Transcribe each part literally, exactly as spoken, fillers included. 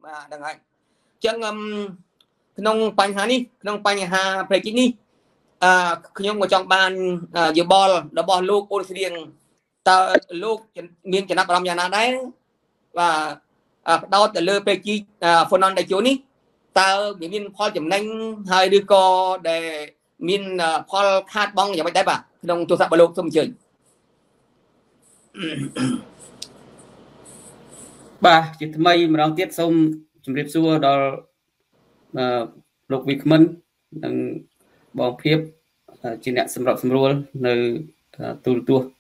បាទហ្នឹងហើយអញ្ចឹងក្នុងបញ្ហានេះក្នុងបញ្ហាប្រជិកនេះអឺខ្ញុំក៏ចង់បានយោបល់របស់លោកអូនស្រៀងតើលោកមានចំណាប់អារម្មណ៍យ៉ាងណាដែរបាទផ្ដោតទៅលើប្រជិកហ្វូណនដាជូនេះតើវាមានផលចំណេញហើយឬក៏ដែលមានផលខាតបង់យ៉ាងម៉េចដែរបាទក្នុងទូរស័ព្ទរបស់លោកសូមអញ្ជើញបាទជាថ្មីម្ដងទៀតសូមជម្រាបសួរដល់លោកវិក្មិននិងបងភាពជាអ្នកសម្របសម្រួលនៅទូរទស្សន៍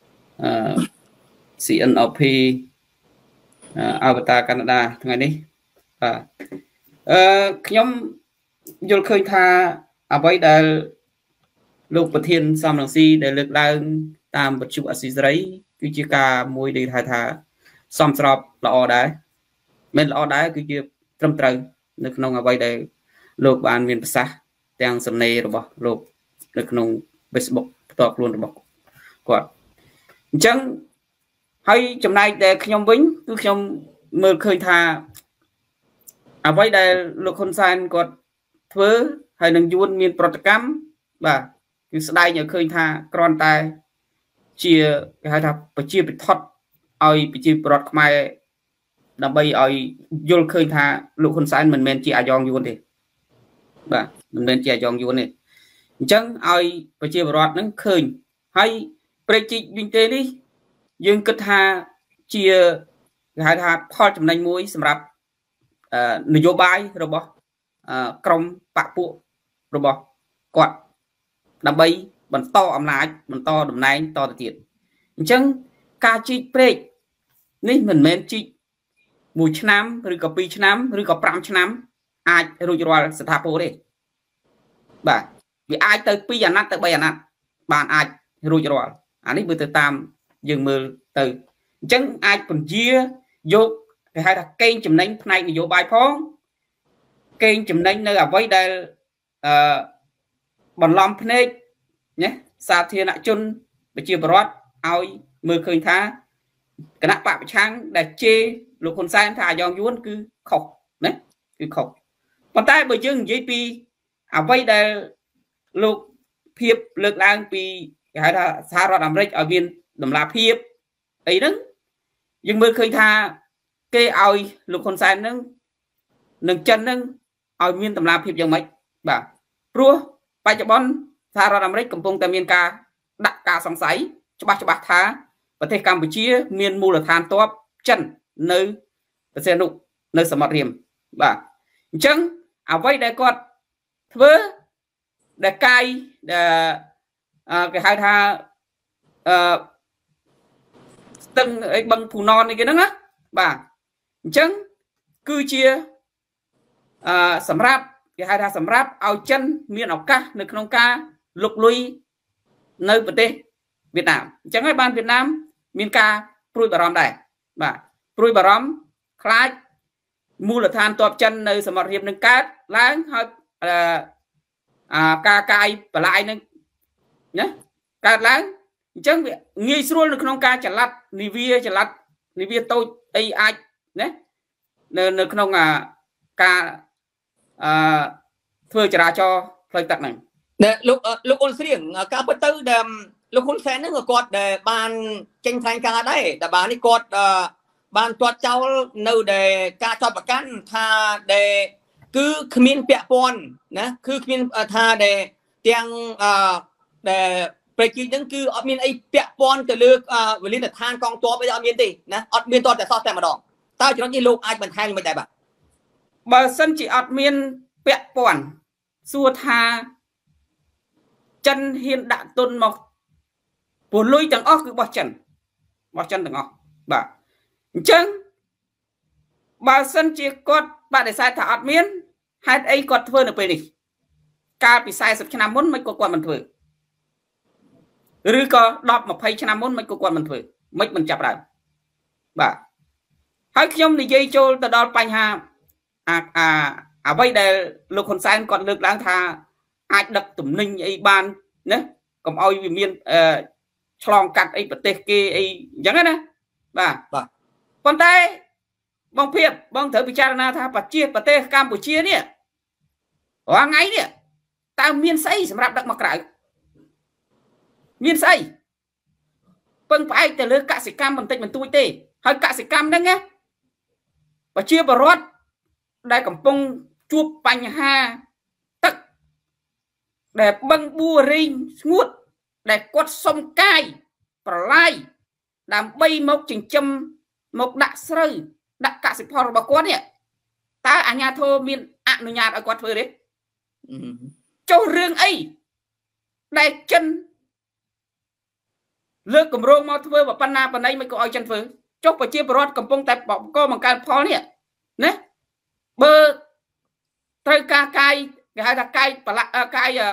ซี เอ็น แอล พี អវតារកាណាដាថ្ងៃនេះបាទអឺខ្ញុំយល់ឃើញថាអ្វីដែលលោកប្រធានសំរងស៊ីដែលលើកឡើងតាមវិទ្យុអស៊ីសេរីគឺជាការមួយដែលហៅថាសមស្របល្អដែរមិនល្អដែរគឺជាត្រឹមត្រូវនៅក្នុងអ្វីដែលលោកបានមានប្រសាសន៍ទាំងសំណេររបស់លោកនៅក្នុង Facebook ផ្ទាល់ខ្លួនរបស់គាត់អញ្ចឹងហើយចំណែកដែលខ្ញុំវិញគឺខ្ញុំមើលឃើញថាអ្វីដែលលោកហ៊ុនសែនគាត់ធ្វើហើយនឹងយួនមានប្រតិកម្មបាទគឺស្ដែងឲ្យឃើញថាគ្រាន់តែជាគេហៅថាប្រជាពិធដ្ឋឲ្យប្រជាពលរដ្ឋខ្មែរដើម្បីឲ្យយល់ឃើញថាលោកហ៊ុនសែនមិនមែនជាអាយ៉ងយួនទេបាទមិនមែនជាអាយ៉ងយួនទេអញ្ចឹងឲ្យប្រជាពលរដ្ឋនឹងឃើញហើយប្រជិកវិញទេនេះយើងគិតថាជាគេហៅថាផលចំណេញមួយសម្រាប់នយោបាយរបស់ក្រមបកពួករបស់គាត់ដើម្បីបន្តអំណាចបន្តតំណែងតទៅទៀតអញ្ចឹងការជីកព្រែកនេះមិនមែនជីកមួយឆ្នាំឬក៏ពីរឆ្នាំឬក៏ប្រាំឆ្នាំអាចរួចរាល់ស្ថាពរទេបាទវាអាចទៅពីរអាណត្តិទៅបីអាណត្តិបានអាចរួចរាល់អានេះមើលទៅតាមយើងមើលទៅអញ្ចឹងអាចពន្យាយកគេហៅថាកេងចំណេញផ្នែកនយោបាយផងកេងចំណេញនៅអ្វីដែលអឺបន្លំភ្នែកណាសាធារណជនប្រជាពលរដ្ឋឲ្យមើលឃើញថាគណៈបកប្រឆាំងដែលជេរលោកហ៊ុនសែនថាអាយ៉ងយួនគឺខុសណាគឺខុសប៉ុន្តែបើយើងនិយាយពីអ្វីដែលលោកភាពលើកឡើងពីគេហៅថាសហរដ្ឋអាមេរិកឲ្យមានតម្លាភាពអីហ្នឹងយើងមើលឃើញថាគេឲ្យលោកហ៊ុនសែនហ្នឹងនឹងចិនហ្នឹងឲ្យមានតម្លាភាពយ៉ាងម៉េចបាទព្រោះបច្ចុប្បន្នសហរដ្ឋអាមេរិកកំពុងតែមានការដាក់ការសង្ស័យច្បាស់ច្បាស់ថាប្រទេសកម្ពុជាមានមូលដ្ឋានទ័ពចិននៅប្រទេសនោះនៅសមុទ្ររៀមបាទអញ្ចឹងអ្វីដែលគាត់ធ្វើដែលកាយដែលគេហៅថាអឺស្ទឹងអីបឹងភូណននេះគេហ្នឹងណាបាទអញ្ចឹងគឺជាអឺសម្រាប់គេហៅថាសម្រាប់ឲ្យចិនមានឱកាសនៅក្នុងការលុកលុយនៅប្រទេសវៀតណាមអញ្ចឹងហើយបានវៀតណាមមានការព្រួយបារម្ភដែរបាទព្រួយបារម្ភខ្លាចមូលដ្ឋានទ័ពចិននៅសមុទ្ររៀមនឹងកើតឡើងហើយអឺការកាយបលាយនឹងណាកើតឡើងអញ្ចឹងវាងាយស្រួលនៅក្នុងការចល័តនិវាចល័តនិវាតូចអីអាចណានៅនៅក្នុងការអឺធ្វើចរាចរណ៍ផ្លូវទឹកហ្នឹងលោកលោកអ៊ុនស្រៀងការពិតទៅដែលលោកហ៊ុនសែនហ្នឹងក៏គាត់ដែលបានចេញថ្លែងការណ៍ដែរតែបាននេះគាត់បានទាត់ចោលនៅដែលការចោទប្រកាន់ថាដែលគឺគ្មានពាក់ព័ន្ធណាគឺគ្មានថាដែលទាំងអឺដែលប្រជិកហ្នឹងគឺអត់មានអីពាក់ព័ន្ធទៅលើវិលានដ្ឋានកងទ័ពអីអត់មានទេណាអត់មានតតែសោះតែម្ដងតើចំណុចនេះលោកអាចបន្ថែមមិនដែរបាទបើសិនជាអត់មានពាក់ព័ន្ធសួរថាចិនហ៊ានដាក់ទុនមកពលលុយទាំងអស់គឺរបស់ចិនរបស់ចិនទាំងអស់បាទអញ្ចឹងបើសិនជាគាត់បដិសេធថាអត់មានហេតុអីគាត់ធ្វើនៅពេលនេះកាលពីសែសិបឆ្នាំមុនមិនគាត់គាត់មិនធ្វើឬក៏ដប់ម្ភៃឆ្នាំមុនមិនគាត់គាត់មិនធ្វើមិនមិនចាប់ដើមបាទហើយខ្ញុំនិយាយចូលទៅដល់បញ្ហាអាអាអ្វីដែលលោកហ៊ុនសែនគាត់លើកឡើងថាអាចដឹកទំនិញអីបានណាកុំឲ្យវាមានអឺឆ្លងកាត់អីប្រទេសគេអីអញ្ចឹងណាបាទបាទប៉ុន្តែបងភាពបងត្រូវពិចារណាថាប្រជាប្រទេសកម្ពុជានេះរាល់ថ្ងៃនេះតើមានស្អីសម្រាប់ដឹកមកក្រៅមានស្អីពឹងផ្អែកទៅលើកសិកម្មបន្តិចបន្តួចទេហើយកសិកម្មហ្នឹងណាប្រជាពលរដ្ឋដែលកំពុងជួបបញ្ហាទឹកដែលបឹងបួរីងស្ងួតដែលគាត់សុំកាយប្រឡាយដើម្បីមកចិញ្ចឹមមកដាក់ស្រូវដាក់កសិផលរបស់គាត់នេះតើអាជ្ញាធរមានអនុញ្ញាតឲ្យគាត់ធ្វើទេចុះរឿងអីដែលចិនលើកគម្រោងមកធ្វើប៉ុណ្ណាប៉ុណ្ណីមិនក៏ឲ្យចិនធ្វើចុះប្រជាពលរដ្ឋកំពុងតែបកកបង្កើនផលនេះណាបើត្រូវការកាយគេហៅថាកាយប្រឡាក់កាយអឺ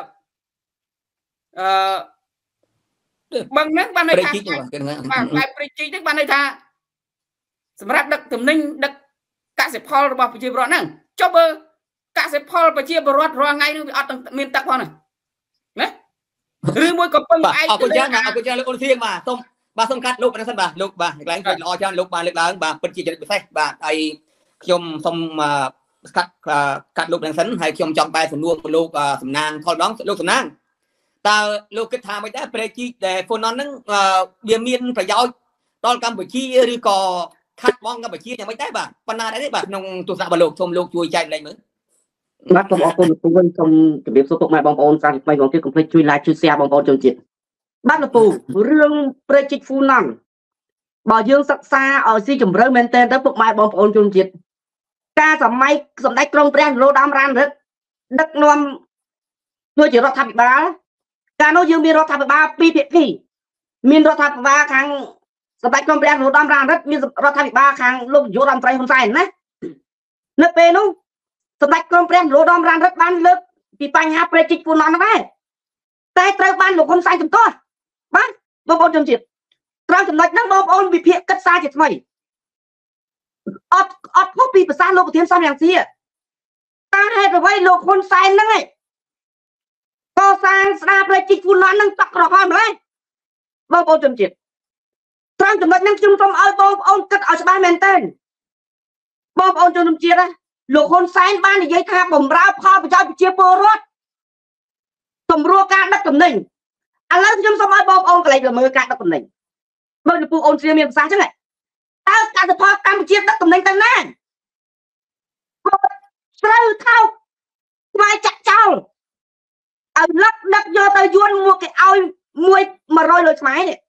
បឹងហ្នឹងបានន័យថាបាទកាយព្រៃជីហ្នឹងបានន័យថាសម្រាប់ដឹកទំនិញដឹកកសិផលរបស់ប្រជាពលរដ្ឋហ្នឹងចុះបើកសិផលប្រជាពលរដ្ឋរាល់ថ្ងៃហ្នឹងវាអត់មានទឹកផងណាណាឬមួយក៏ពឹងផ្អែកអរគុណច្រើនអរគុណច្រើនលោកអូនសៀងបាទសូមបាទសូមកាត់លោកប៉ុណ្ណឹងសិនបាទលោកបាទកន្លែងល្អច្រើនលោកបានលើកឡើងបាទពិតជាចរិតពិសេសបាទហើយខ្ញុំសូមកាត់កាត់លោកប៉ុណ្ណឹងសិនហើយខ្ញុំចង់បែរសំណួរលោកសំណាងថលម្ដងលោកសំណាងតើលោកគិតថាមិនដែរប្រេជីដែលហ្វូណនហ្នឹងវាមានប្រយោជន៍ដល់កម្ពុជាឬក៏ខាត់បងកម្ពុជាយ៉ាងម៉េចដែរបាទប៉ុណ្ណាដែរទេបាទក្នុងទស្សនៈរបស់លោកសូមលោកជួយចែកលេខមើលបាទសូមអរគុណលោកពូវិញសូមជម្រាបសួរពុកម៉ែបងប្អូនសាស្ត្រថ្មីបងទៀតកុំភ្លេចជួយ like ជួយ share បងប្អូនជនជាតិបាទលោកពូរឿងប្រេជីហ្វូណនបើយើងសិក្សាឲ្យស៊ីជម្រៅមែនទែនទៅពុកម៉ែបងប្អូនជនជាតិការសម័យសម្ដេចក្រុងព្រះនរោត្តមរណរដ្ឋដឹកនាំធ្វើជារដ្ឋាភិបាលកាលនោះយើងមានរដ្ឋាភិបាលពីរភាគីមានរដ្ឋាភិបាលខាងសម្ដេចក្រុងព្រះនរោត្តមរណរដ្ឋមានរដ្ឋាភិបាលខាងលោកនាយករដ្ឋមន្ត្រីហ៊ុនសែនណានៅពេលនោះសម្ដេចក្រុងព្រះនរោត្តមរណរដ្ឋបានលើកពីបញ្ហាប្រេជីហ្វូណនហ្នឹងដែរតែត្រូវបានលោកហ៊ុនសែនជំទាស់បាទបងប្អូនជនជាតិត្រង់ចំណុចហ្នឹងបងប្អូនវិភាគគិតសារជាថ្មីអត់អត់ខុសពីភាសាលោកប្រធានសំរងស៊ីតើហេតុអ្វីលោកហ៊ុនសែនហ្នឹងឯងកសាងស្ដារប្រេជីហ្វូណនហ្នឹងតក់ក្រហមម្ល៉េះបងប្អូនជនជាតិត្រង់ចំណុចហ្នឹងខ្ញុំសូមឲ្យបងប្អូនគិតឲ្យច្បាស់មែនតើបងប្អូនជនជាតិណាលោកហ៊ុនសែនបាននិយាយថាបំរើផលប្រយោជន៍ប្រជាពលរដ្ឋសម្រួលការដឹកទំនិញឥឡូវខ្ញុំសូមឲ្យបងប្អូនកន្លែងមើលការដឹកទំនិញមើលលោកពូអូនស្រីមានប្រសាសន៍ចឹងហ៎តើកសិផលកម្ពុជាដឹកទំនិញទៅណាស្រូវថោកស្វាយចាក់ចោលឲ្យលឹកដឹកយកទៅយួនមកគេឲ្យមួយ100លុយខ្មែរនេះ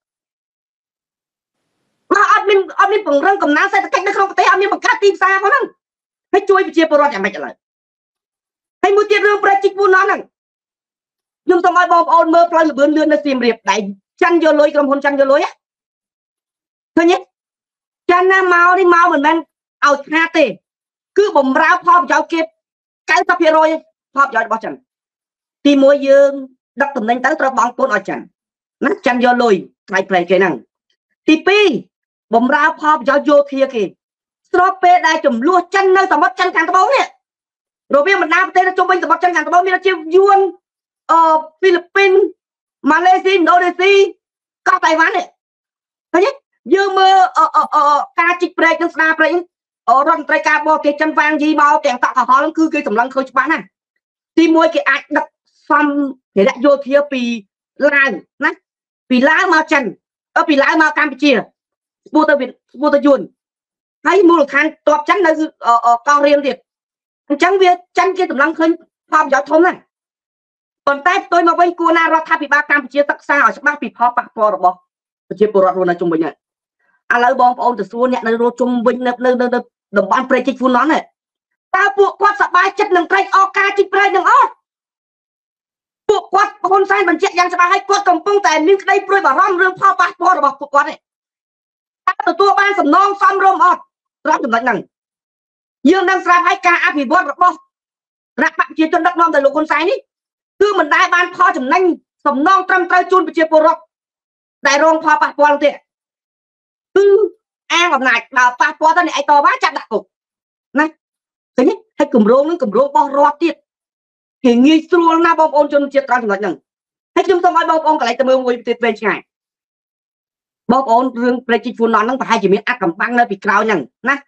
មកអត់មានអត់មានពង្រឹងកំណើនសេដ្ឋកិច្ចនៅក្នុងប្រទេសអត់មានបង្កើតទីផ្សារផងហ្នឹងហើយជួយប្រជាពលរដ្ឋយ៉ាងម៉េចឥឡូវហើយមួយទៀតរឿងប្រេជីហ្វូណនហ្នឹងខ្ញុំសូមឲ្យបងប្អូនមើលផ្លូវលឿនលឿននៅសៀមរាបដែលចាន់យកលុយក្រុមហ៊ុនចាន់យកលុយឃើញទេចាន់ណាមកនេះមកមិនមែនឲ្យខាតទេគឺបំរើផលប្រយោជន៍គេកៅសិបភាគរយផលប្រយោជន៍របស់ចិនទីមួយយើងដឹកតំណែងទៅត្រូវបង់ពន្ធឲ្យចិនណាចិនយកលុយថ្លៃផ្លែគេហ្នឹងទីពីរបំរើផលប្រយោជន៍យោធាគេស្របពេលដែលចំនួនចិននៅសមុទ្រចិនខាងត្បូងនេះរវាងបណ្ដាប្រទេសជុំវិញសមុទ្រចិនខាងត្បូងមានជាយួនអឺហ្វីលីពីនម៉ាឡេស៊ីឥណ្ឌូនេស៊ីកោះតៃវ៉ាន់នេះឃើញទេយើងមើលការជីកព្រែកនឹងស្ដារព្រែករដ្ឋមន្ត្រីការបរទេសចិនវ៉ាងយីមកទាំងតក់កហល់គឺគេសម្លឹងឃើញច្បាស់ណាស់ទីមួយគេអាចដឹកសំភារៈយោធាពីឡាវណាពីឡាវមកចិនអឺពីឡាវមកកម្ពុជាស្ពូទៅស្ពូទៅយួនហើយមូលដ្ឋានតបចិននៅកោះរៀលទៀតអញ្ចឹងវាចិនគេសម្លឹងឃើញផលប្រយោជន៍ធំណាស់ប៉ុន្តែផ្ទុយមកវិញគួរណារដ្ឋាភិបាលកម្ពុជាសិក្សាឲ្យច្បាស់ពីផលប៉ះពាល់របស់ប្រជាពលរដ្ឋរស់នៅជុំវិញហ្នឹងឥឡូវបងប្អូនទៅសួរអ្នកនៅរស់ជុំវិញនៅនៅតំបន់ប្រេជីហ្វូណនហ្នឹងតើពួកគាត់សប្បាយចិត្តនឹងត្រេកអរការជីកព្រែកនឹងអត់ពួកគាត់ហ៊ុនសែនបញ្ជាក់យ៉ាងច្បាស់ហើយគាត់កំពុងតែមានក្តីព្រួយបារម្ភរឿងផលប៉ះពាល់របស់ពួកគាត់នេះតើទទួលបានសំណងសមរម្យអត់ត្រង់ចំណុចហ្នឹងយើងនឹងស្រាប់ហើយការអភិវឌ្ឍរបស់រដ្ឋប្រជាជនដឹកនាំដោយលោកហ៊ុនសែននេះគឺមិនដែលបានផលចំណេញសំណងត្រឹមត្រូវជូនប្រជាពលរដ្ឋដែលរងផលប៉ះពាល់ទេគឺអាងអំណាចដល់ប៉ះពាល់ទៅអ្នកឯតវ៉ាចាប់ដាក់គុកណាឃើញទេហើយគម្រោងនឹងគម្រោងរបស់រដ្ឋទៀតគេងាយស្រួលណាស់បងប្អូនជនជាតិត្រង់ចំណុចហ្នឹងហើយខ្ញុំសូមឲ្យបងប្អូនកន្លែងទៅមើលមួយទៀតវែងឆ្ងាយបងប្អូនរឿងប្រេជីហ្វូណនហ្នឹងប្រហែលជាមានអត្តកម្បាំងនៅពីក្រោយហ្នឹងណា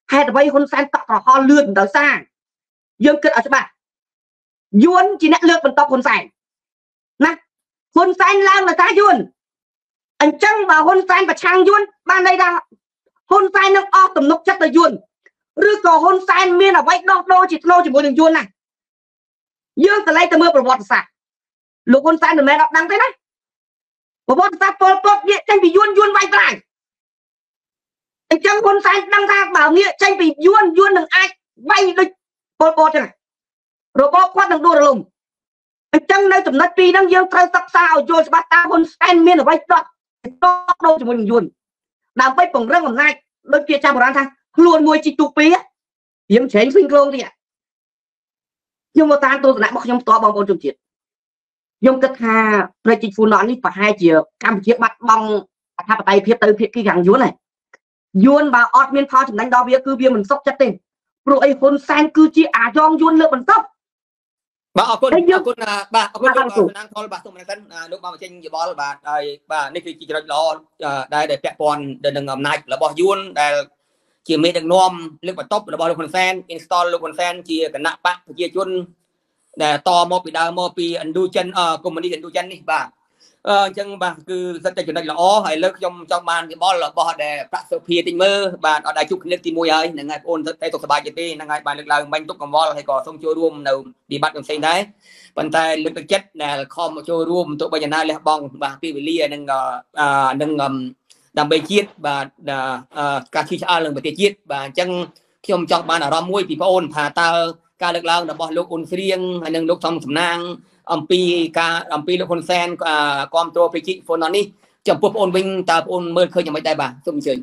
hai là vậy hôn sen tọt vào ho lươn tới xa dương kết ở bạn yuan chỉ nét lược bằng tóc hôn sen nè hôn sen lang là ta yuan anh chăng và hôn sen và trang yuan ban đây là hôn sen nó o tầm nốc chất là yuan rư có hôn sen miên là vậy đo đô chỉ đô chỉ một đường yuan này dương từ lấy từ mưa vào bọt sạc lục hôn sen được mẹ đọc đăng thế đấy vào bọt sạc bọt bọt địa tranh bị yuan yuan vay lại anh chăng hôn sen đăng ra bảo nghĩa tranh bị yuan yuan đừng ai vay được bọt bọt này rồi bọt quát đừng đua được lùng anh chăng nơi tầm đất pi đang dương thay tắc sao vô bắt ta hôn sen miên là vậy đo đo đô chỉ một đường yuan làm bay bổng răng làm ngay đôi kia cha một ăn thang luôn nuôi chị tụ pí á hiếm chén sinh lông đi ạ nhưng mà ta tôi lại bóc nhóm to bằng ôn trong chuyện nhưng tất hà rồi chị phụ nón đi phải hai chiều cam chiếc bắt bong tháp tay phía tới phía cái gàng yuan này yuan bà ọt miên phao chừng đánh đo bia cứ bia mình sốc chất tình rồi hôn sang cứ chi à giong yuan lựa mình sốc bà ở con ở con bà ở con con đang thôi bà xong mình thân lúc bà trên dự báo bà đây bà này thì chỉ là lo đây để kẹp còn để đừng ngầm này là bỏ yuan để chỉ mấy đừng nom lúc mà top là bỏ được con sen install lúc con sen chỉ cái nạp bạc chia chun để to một bị đau một bị anh đu chân ờ cùng mình đi anh đu chân đi bà chân bà cứ rất là chuyện này là ó hay lớp trong trong bàn thì bỏ là bỏ để phát số phía tình mơ bà ở đại chúc nước tim môi ấy là ngày ôn tay tục bài chơi là ngày bài lực là bánh túc còn bỏ hay có xong chơi room đâu đi bắt đồng sen đấy bàn tay lực thực chất là kho một chơi room tụi bây giờ nay là bong bà pi bị lia nâng à nâng đầm bê chiết bà cả khi cha lần bê chiết bà chân khi ông trong bàn ở đó muối thì có ôn thả ta ca lực lao là bỏ lúc ôn riêng hay nâng lúc trong sầm nang ông pi ca ông pi lúc con sen com to pi chị phone nó đi chồng pop ôn vinh ta ôn mơ khơi nhà mấy tay bà xong chơi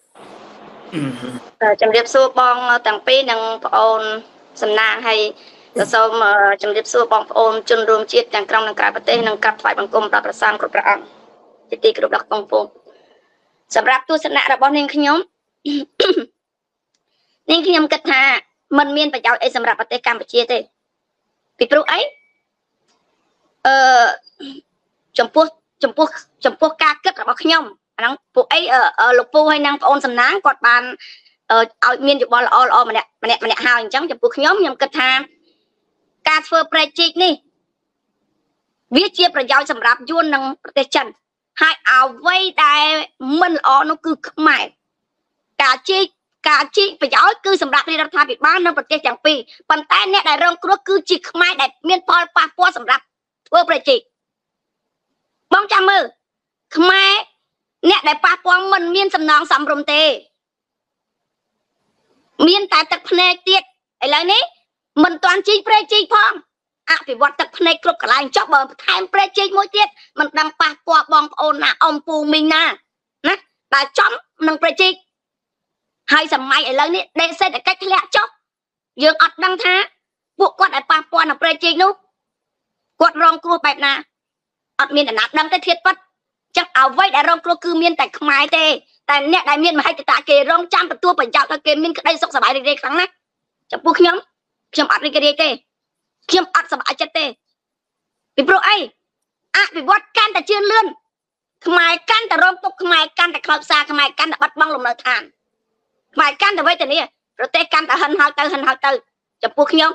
chồng điệp xua bong tầng pi nâng ôn sầm nang hay rồi sau mà chồng điệp xua bong ôn chun rùm chiết tầng trong nâng cái bát tê nâng cắt phải bằng cung đạp ra sang cột ra chỉ tì cái đục công phuสำหรับตัวสนะរបស់នាងខ្ញុំនាងខ្ញុំគិតថាมันមានប្រយោជន៍អីសម្រាប់ប្រទេសកម្ពុជាទេពីព្រោះអីអឺចំពោះចំពោះចំពោះការគិតរបស់ខ្ញុំអាហ្នឹងពួកអីលោកពូហើយនឹងបងអូនសំណាងគាត់បានឲ្យមានយោបល់ល្អល្អម្នាក់ម្នាក់ម្នាក់ហើយអញ្ចឹងចំពោះខ្ញុំខ្ញុំគិតថាការធ្វើប្រេជីកនេះវាជាប្រយោជន៍សម្រាប់យួននិងប្រទេសចិនហើយអ្វីដែលមិនល្អនោះគឺខ្មែរការជីកការជីកប្រយោជន៍គឺសម្រាប់រដ្ឋាភិបាលនិងប្រទេសទាំងពីរប៉ុន្តែអ្នកដែលរងគ្រោះគឺជាខ្មែរដែលមានផលប៉ះពាល់សម្រាប់ធ្វើប្រជីកបងចាំមើលខ្មែរអ្នកដែលប៉ះពាល់មិនមានសំណងសំរុំទេមានតែទឹកភ្នែកទៀតឥឡូវនេះមិនទាន់ជីកប្រជីកផងអភិវឌ្ឍទឹកភ្នែកគ្រប់កន្លែងចុះបើបន្ថែមប្រជីកមួយទៀតមិនដឹងប៉ះពាល់បងប្អូនណាអ៊ំពូមីងណាណាដែលចំនឹងប្រជីកហើយសម័យឥឡូវនេះដេកសេដ្ឋកិច្ចធ្លាក់ចុះយើងអត់ដឹងថាពួកគាត់ឲ្យប៉ះពាល់នឹងប្រជីកនោះគាត់រងគ្រោះបែបណាអត់មានអ្នកណាដឹងទេធៀបពិតចឹងអ្វីដែលរងគ្រោះគឺមានតែខ្មែរទេតែអ្នកដែលមានមហិច្ឆតាគេរងចាំទទួលប្រយោជន៍ឲ្យគេមានក្តីសុខសប្បាយរីករាយខ្លាំងណាស់ចំពោះខ្ញុំខ្ញុំអត់រីករាយទេខ្ញុំអត់សប្បាយចិត្តទេពីព្រោះអីអភិវឌ្ឍកាន់តែជឿនលឿនខ្មែរកាន់តែរងទុកខ្មែរកាន់តែខ្លោចផ្សារខ្មែរកាន់តែបាត់បង់លំនៅឋានខ្មែរកាន់តែវេទនាប្រទេសកាន់តែហិនហោចទៅហិនហោចទៅចំពោះខ្ញុំ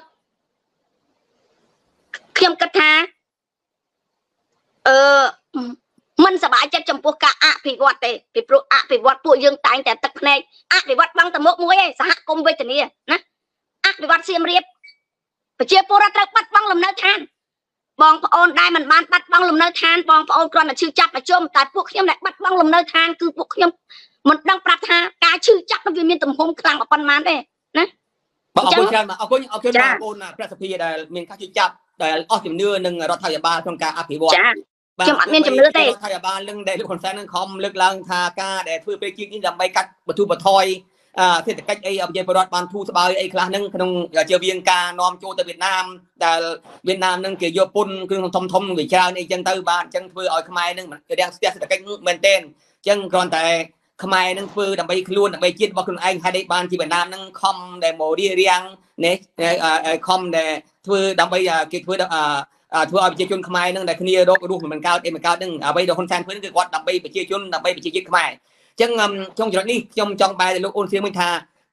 ខ្ញុំគិតថាអឺមិនសប្បាយចិត្តចំពោះការអភិវឌ្ឍទេពីព្រោះអភិវឌ្ឍពួកយើងតែងតែទឹកភ្នែកអភិវឌ្ឍបងទៅមុខមួយឯងសហគមន៍វេទនាណាអភិវឌ្ឍសៀមរាបប្រជាពលរដ្ឋត្រូវបាត់បង់លំនៅឋានបងប្អូនដែលមិនបានបាត់បង់លំនៅឋានបងប្អូនគ្រាន់តែឈឺចាប់ប្រជុំតែពួកខ្ញុំដែលបាត់បង់លំនៅឋានគឺពួកខ្ញុំមិនដឹងប្រាប់ថាការឈឺចាប់នោះវាមានទំហំខ្លាំងប៉ុន្មានទេណាបងអរគុណច្រើនអរគុណអរគុណបងប្អូនប្រសិទ្ធភាពដែលមានការជឿចាប់ដែលអស់ជំនឿនឹងរដ្ឋាភិបាលក្នុងការអភិវឌ្ឍខ្ញុំអត់មានជំនឿទេរដ្ឋាភិបាលនឹងដែលលោកហ៊ុនសែននឹងខំលើកឡើងថាការដែលធ្វើពេលជីកនេះដើម្បីកាត់បទុបថយសេដ្ឋកិច្ចអីប្រជាពលរដ្ឋបានធូរស្បើយអីខ្លះហ្នឹងក្នុងជាវិងការនាំចូលទៅវៀតណាមដែលវៀតណាមហ្នឹងគេយកពុនគ្រឿងធំធំវាច្រើនអីចឹងទៅបាទអញ្ចឹងធ្វើឲ្យខ្មែរហ្នឹងរាំងស្ទះសេដ្ឋកិច្ចមែនទែនអញ្ចឹងគ្រាន់តែខ្មែរនឹងធ្វើដើម្បីខ្លួនដើម្បីជាតិរបស់ខ្លួនឯងហើយបានជាវៀតណាមនឹងខំដែលមករៀបរៀងនេះខំដែលធ្វើដើម្បីគេធ្វើធ្វើឲ្យប្រជាជនខ្មែរនឹងដែលគ្នារករស់មិនកើតអីមិនកើតនឹងអ្វីដែលហ៊ុនសែនធ្វើគឺគាត់ដើម្បីប្រជាជនដើម្បីប្រជាជាតិខ្មែរអញ្ចឹងក្នុងចំណុចនេះខ្ញុំចង់បែរទៅលោកអូនសៀមវិញថា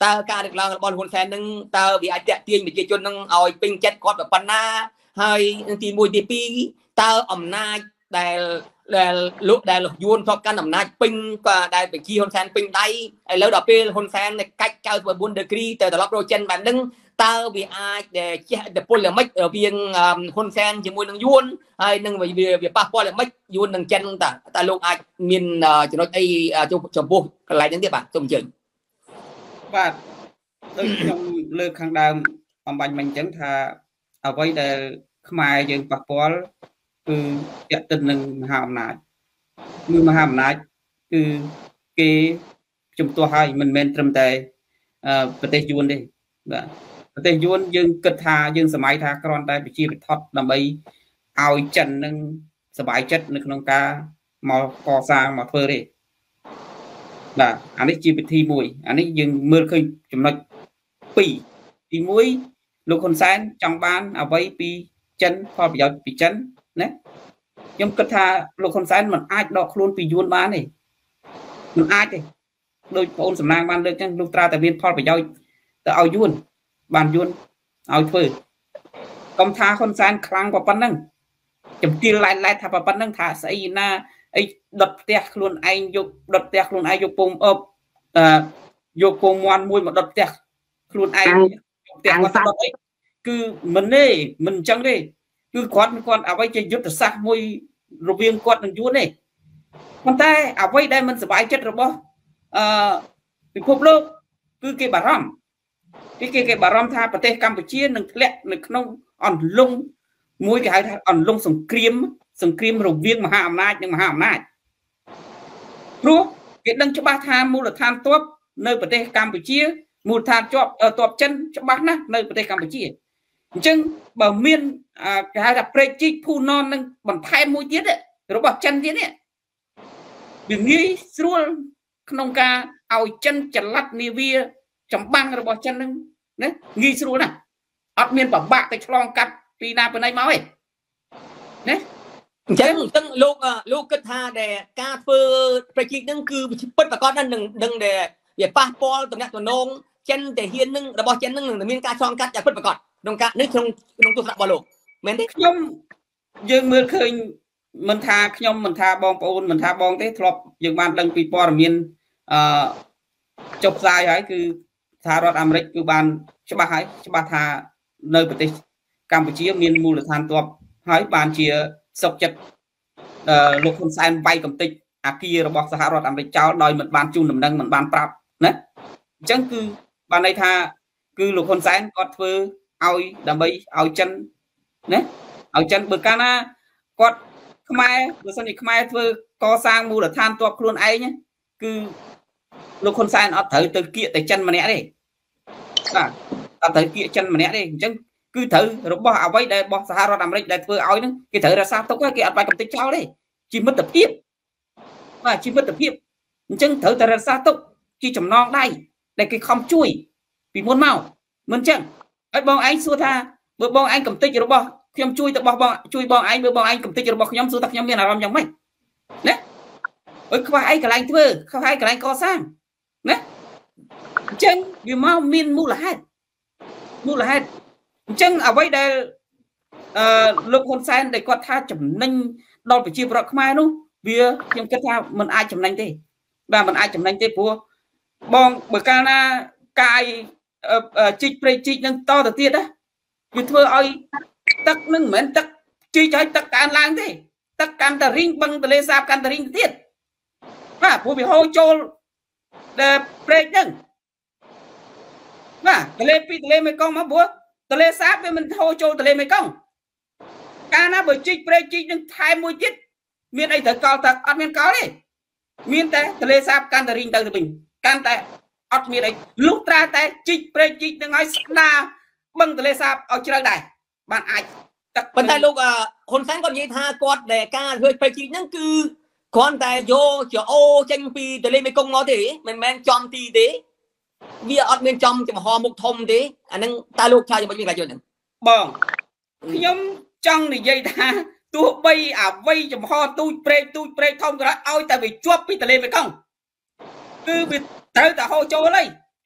តើការដឹកឡើងរបស់ហ៊ុនសែននឹងតើវាអាចតាក់ទាញប្រជាជននឹងឲ្យពេញចិត្តគាត់ប៉ុណ្ណាហើយទីមួយទីពីរតើអំណាចដែលដែលលោកដែលលោកយួនធ្លាប់កាន់អំណាចពេញដែលបញ្ជីហ៊ុនសែនពេញដៃឥឡូវដល់ពេលហ៊ុនសែនកាច់九mươi bốnដឺក្រេទៅត្រឡប់រកចិនបែបហ្នឹងតើវាអាចជះឥទ្ធិពលយ៉ាងម៉េចរវាងហ៊ុនសែនជាមួយនឹងយួនហើយនឹងវាវាប៉ះពាល់យ៉ាងម៉េចយួននឹងចិនតើតើលោកអាចមានចំណុចអីចំពោះកន្លែងហ្នឹងទៀតបាទសូមអញ្ជើញបាទដូចខ្ញុំលើកខាងដើមអំបញ្ញមិញអញ្ចឹងថាអ្វីដែលខ្មែរយើងប៉ះពាល់គឺទាក់ទិននឹងមហាអំណាចគឺមហាអំណាចគឺគេជំទាស់ហើយមិនមែនត្រឹមតែប្រទេសយួនទេបាទប្រទេសយួនយើងគិតថាយើងសម័យថាគ្រាន់តែប្រជាពិធដ្ឋដើម្បីឲ្យចិននឹងសบายចិត្តនៅក្នុងការមកកសាងមកធ្វើទេបាទអានេះជាវិធីមួយអានេះយើងមើលឃើញចំណុចពីរទីមួយលោកហ៊ុនសែនចង់បានអ្វីពីចិនផលប្រយោជន៍ពីចិនណាខ្ញុំគិតថាលោកហ៊ុនសែនមិនអាចដកខ្លួនពីយួនបានទេមិនអាចទេដោយបងអូនសំណាងបានលើកចឹងលោកត្រាតែមានផលប្រយោជន៍ទៅឲ្យយួនបានយួនឲ្យធ្វើកុំថាហ៊ុនសែនខ្លាំងប៉ុណ្ណឹងចំទាលឡែកឡែកថាប៉ុណ្ណឹងថាស្អីណាអីដុតផ្ទះខ្លួនឯងយកដុតផ្ទះខ្លួនឯងយកពងអបអឺយកពងមាន់មួយមកដុតផ្ទះខ្លួនឯងផ្ទះគាត់ដុតអីគឺមិនទេមិនអញ្ចឹងទេគឺគាត់គាត់អ្វីជាយុទ្ធសាស្ត្រមួយរវាងគាត់និងយួនទេប៉ុន្តែអ្វីដែលមិនសប្បាយចិត្តរបស់អឺពិភពលោកគឺគេបារម្ភគេគេគេបារម្ភថាប្រទេសកម្ពុជានឹងធ្លាក់នៅក្នុងអន្លង់មួយគេហៅថាអន្លង់សង្គ្រាមសង្គ្រាមរវាងមហាអំណាចនិងមហាអំណាចព្រោះគេដឹងច្បាស់ថាមូលដ្ឋានទ័ពនៅប្រទេសកម្ពុជាមូលដ្ឋានជាប់ទ័ពចិនច្បាស់ណាស់នៅប្រទេសកម្ពុជាអញ្ចឹងបើមានគេហៅថាប្រេកជីកភូណននឹងបន្ថែមមួយទៀតរបស់ចិនទៀតនេះវាងាយស្រួលក្នុងការឲ្យចិនចល័តនាវាចម្បាំងរបស់ចិននឹងណាងាយស្រួលណាស់អត់មានប្របាក់ទៅឆ្លងកាត់ពីណាពីណីមកទេណាអញ្ចឹងអញ្ចឹងលោកលោកគិតថាដែលការធ្វើប្រជិកនឹងគឺពិតប្រាកដណាស់នឹងនឹងដែលវាប៉ះពាល់តំណែងតំណងចិនតែហ៊ាននឹងរបស់ចិននឹងមានការឆ្លងកាត់យ៉ាងពិតប្រាកដក្នុងការនេះក្នុងក្នុងទស្សនៈរបស់លោកមែនទេខ្ញុំយើងមើលឃើញមិនថាខ្ញុំមិនថាបងប្អូនមិនថាបងទេធ្លាប់យើងបានដឹងពីព័ត៌មានអឺចុះផ្សាយហើយគឺសហរដ្ឋអាមេរិកគឺបានច្បាស់ហើយច្បាស់ថានៅប្រទេសកម្ពុជាមានមូលដ្ឋានទ័ពហើយបានជាសុខចិត្តលោកហ៊ុនសែនវាយកំទេចអាគាររបស់សហរដ្ឋអាមេរិកចោលដោយមិនបានជូនដំណឹងមិនបានប្រាប់ណាអញ្ចឹងគឺបានន័យថាគឺលោកហ៊ុនសែនគាត់ធ្វើឲ្យដើម្បីឲ្យចិនណាឲ្យចិនបើកាលណាគាត់ខ្មែរបើសិនជាខ្មែរធ្វើកសាងមូលដ្ឋានទ័ពខ្លួនឯងគឺលោកហ៊ុនសែនអត់ត្រូវទៅគៀកតែចិនម្នាក់ទេបាទអត់ត្រូវគៀកចិនម្នាក់ទេអញ្ចឹងគឺត្រូវរបស់អ្វីដែលរបស់សហរដ្ឋអាមេរិកដែលធ្វើឲ្យហ្នឹងគេត្រូវរក្សាទុកគេអត់បាច់កំទេចចោលទេជាមិត្តភាពបាទជាមិត្តភាពអញ្ចឹងត្រូវតែរក្សាទុកជាចំណងដៃដែលគេខំជួយពីមុនមកមិនអញ្ចឹងហើយបងឯងសួរថាបើបងឯងកំទេចរបស់ខ្ញុំជួយទៅរបស់បងជួយបងឯងបើបងឯងកំទេចរបស់ខ្ញុំសួរថាខ្ញុំមានអារម្មណ៍យ៉ាងម៉េចណាអើខ្វះអីកន្លែងធ្វើខ្វះអីកន្លែងកសាងណាអញ្ចឹងវាមកមានមូលហេតុមូលហេតុអញ្ចឹងអ្វីដែលអឺលោកហ៊ុនសែនដែលគាត់ថាចំណេញដល់ប្រជាពលរដ្ឋខ្មែរនោះវាខ្ញុំគិតថាมันអាចចំណេញទេបាទมันអាចចំណេញទេព្រោះបងបើកាលណាកាយជីកព្រៃជីកនឹងតទៅទៀតណាវាធ្វើឲ្យទឹកនឹងមិនមែនទឹកជីកឲ្យទឹកកើនឡើងទេទឹកកាន់តែរីងបឹងទន្លេសាបកាន់តែរីងទៀតបាទព្រោះវាហូរចូលដែលព្រែកហ្នឹងបាទទន្លេពីទន្លេមេគង្គមកព្រោះទន្លេសាបវាមិនហូរចូលទន្លេមេគង្គកាលណាបើជីកព្រែកជីកនឹងថែមមួយទៀតមានអីត្រូវកលទឹកអត់មានកលទេមានតែទន្លេសាបកាន់តែរីងទៅទៅវិញកាន់តែអត់មានអីលុះត្រាតែជីកព្រែកជីកនឹងឲ្យស្ដាបឹងទន្លេសាបឲ្យជ្រៅដែរបានអាចទឹកប៉ុន្តែលោកហ៊ុនសែនគាត់និយាយថាគាត់ដែលការធ្វើព្រែកជីកហ្នឹងគឺគ្រាន់តែយកចអូចេញពីទន្លេមេគង្គមកទេមិនមែនចំទីទេវាអត់មានចំចំហមុខធំទេអាហ្នឹងតើលោកឆ្លើយជាមួយវិញកាយហ្នឹងបងខ្ញុំចង់និយាយថាទោះបីអ្វីចំហទូចព្រែកទូចព្រែកធំក៏ឲ្យតែវាជាប់ពីទន្លេមេគង្គគឺវាត្រូវតែហូរចូលហើយហ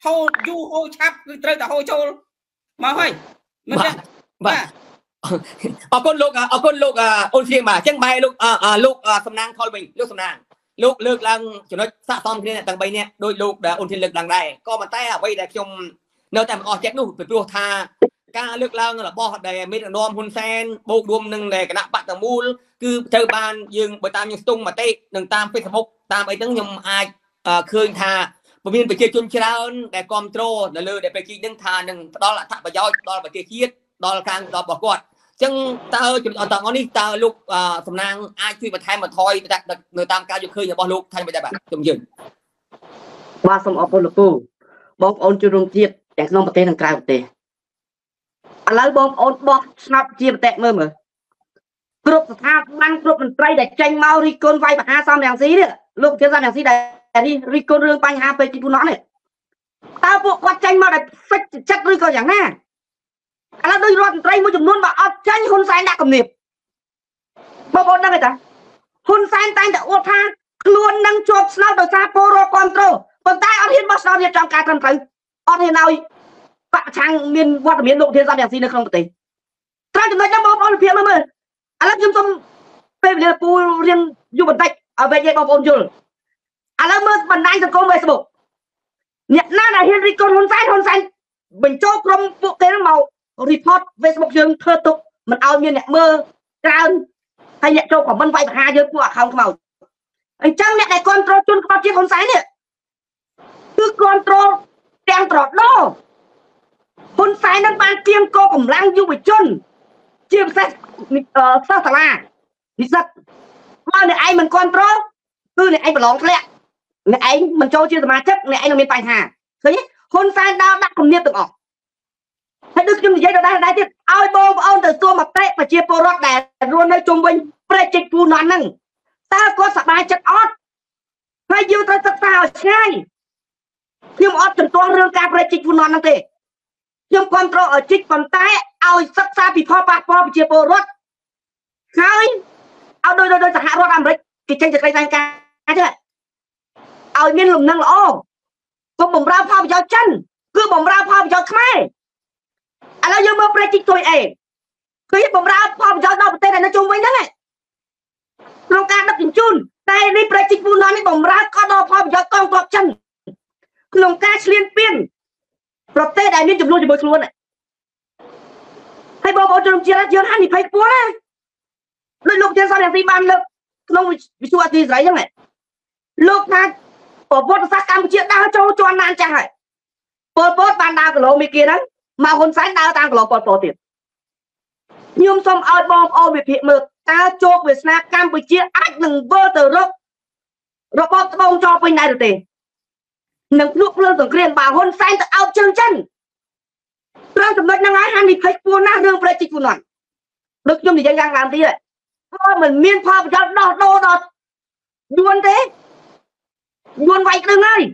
ហូរយូរហូរឆាប់គឺត្រូវតែហូរចូលមកហើយមិនទេបាទអរគុណលោកអរគុណលោកអូនសៀងបាទអញ្ចឹងបែរលោកលោកសំណាងថលវិញលោកសំណាងលោកលើកឡើងចំណុចស័ក្តិសមគ្នាទាំងបីនាក់ដោយលោកដែលអូនធានលើកឡើងដែរក៏ប៉ុន្តែអ្វីដែលខ្ញុំនៅតែមិនអស់ចិត្តនោះពីព្រោះថាការលើកឡើងរបស់ដែលមេដឹកនាំហ៊ុនសែនបូករួមនឹងគណៈបកទាំងមូលគឺត្រូវបានយើងបើតាមយើងស្ទង់មតិនឹងតាម Facebook តាមអីហ្នឹងខ្ញុំអាចឃើញថាមានប្រជាជនច្រើនដែលគ្រប់គ្រងនៅលើដែលប្រជាជនថានឹងផ្ដល់អត្ថប្រយោជន៍ដល់ប្រជាជាតិដល់ការដល់របស់គាត់អញ្ចឹងតើចំណុចទាំងអស់នេះតើលោកសំណាងអាចជួយបន្ថែមបន្ថយនៅតាមការយកឃើញរបស់លោកថាមិនដែរបាទខ្ញុំយល់បាទសូមអរគុណលោកពូបងប្អូនជនរួមជាតិទាំងក្នុងប្រទេសនិងក្រៅប្រទេសឥឡូវបងប្អូនបោះឆ្នោតជាមតិមើលមើលគ្រប់ស្ថាប័នគ្រប់មន្ត្រីដែលចេញមករីគុណវាយមហាសំរងស៊ីនេះលោកជាសំរងស៊ីដែលរីគុណរឿងបញ្ហាពេជ្រទីពូណនេះតើពួកគាត់ចេញមកដែលសិចចិត្តឬក៏យ៉ាងណាឥឡូវដោយរដ្ឋមន្ត្រីមួយចំនួនបើអត់ចាញ់ហ៊ុនសែនដាក់គំនាបបងប្អូនដឹងទេតាហ៊ុនសែនតែងតែអួតថាខ្លួននឹងជាប់ស្នោតដោយសារពលរដ្ឋគ្រប់គ្រងប៉ុន្តែអត់ហ៊ានបោះឆ្នោតរៀបចំការត្រឹមត្រូវអត់ហ៊ានឲ្យបកប្រឆាំងមានវត្តមានលោកធានសំរងស៊ីនៅក្នុងប្រទេសត្រង់ចំណុចហ្នឹងបងប្អូនភាពមើលមើលឥឡូវខ្ញុំសូមពេលវេលាពូរៀនយូរបន្តិចឲ្យបែកយាយបងប្អូនយល់ឥឡូវមើលបណ្ដាញសង្គម Facebook អ្នកណាដែលហ៊ានរិះគន់ហ៊ុនសែនហ៊ុនសែនបញ្ចូលក្រុមពួកគេហ្នឹងមក report Facebook យើងធ្វើទុកមិនឲ្យមានអ្នកមើលច្រើនហើយអ្នកចូល comment វាយប្រហារយើងពួក account ខ្មោចអញ្ចឹងអ្នកដែលគ្រប់គ្រងជនក្បត់ជាតិហ៊ុនសែននេះគឺគ្រប់គ្រងទាំងត្រដោហ៊ុនសែននឹងបានទៀងកកម្លាំងយុវជនជាពិសេសសិស្សសាលានិស្សិតបើអ្នកឯងមិនគ្រប់គ្រងគឺអ្នកឯងប្រឡងធ្លាក់អ្នកឯងមិនចូលជាសមាជិកអ្នកឯងនឹងមានបញ្ហាឃើញទេហ៊ុនសែនដើរដាក់គំនាបទាំងអស់ហើយដូចខ្ញុំនិយាយដល់ដែរទៀតឲ្យបងប្អូនទៅសួរមតិប្រជាពលរដ្ឋដែលរស់នៅជុំវិញប្រជិកពូណនហ្នឹងតើគាត់សប្បាយចិត្តអត់ហើយយើងត្រូវសិក្សាឲ្យឆ្ងាយខ្ញុំអត់ជំទាស់រឿងការប្រជិកពូណនហ្នឹងទេខ្ញុំគ្រប់គ្រងឲ្យជីកប៉ុន្តែឲ្យសិក្សាពីផលប៉ះពាល់ប្រជាពលរដ្ឋហើយឲ្យដោយដោយសហរដ្ឋអាមេរិកគេចេញសេចក្តីថ្លែងការណ៍ទេឲ្យមានលំនឹងល្អកុំបំរើផលប្រយោជន៍ចិនគឺបំរើផលប្រយោជន៍ខ្មែរឥឡូវយើងមើលប្រជិកទួយអេគឺបំរើផលប្រយោជន៍ដល់ប្រទេសដែលនៅជុំវិញហ្នឹងក្នុងការដឹកជញ្ជូនតែនេះប្រជិកពូណននេះបំរើក៏ដល់ផលប្រយោជន៍កងទ័ពចិនក្នុងការឈ្លានពានប្រទេសដែលមានចំនួនជាមួយខ្លួនហើយបងប្អូនជនជាតិយើងហានិភ័យខ្ពស់ណាដោយលោកជាសំរងស៊ីបានលើកក្នុងវិទ្យុអេស៊ីស្រីហ្នឹងលោកថាប្រវត្តិសាស្ត្រកម្ពុជាដើរចូលជាន់ណានចាស់ហើយពលពតបានដើរគីឡូមីគីហ្នឹងមកហ៊ុនសែនដើរតាមគីឡូពលពតទៀតខ្ញុំសូមឲ្យបងប្អូនវិភាគមើលតើជោគវាសនាកម្ពុជាអាចនឹងវិលទៅរករបបត្បូងចោលពេញដែរឬទេនឹងភ្លុកភ្លើងសង្គ្រាមបើហ៊ុនសែនទៅអោបជើងចិនត្រង់ចំណុចហ្នឹងហើយហានិភ័យខ្ពស់ណាស់រឿងប្រជិកពូណនដូចខ្ញុំនិយាយយ៉ាងឡើងទៀតបើមិនមានផលប្រយោជន៍ដោះដូរដល់យួនទេយួនវាយដឹងហើយ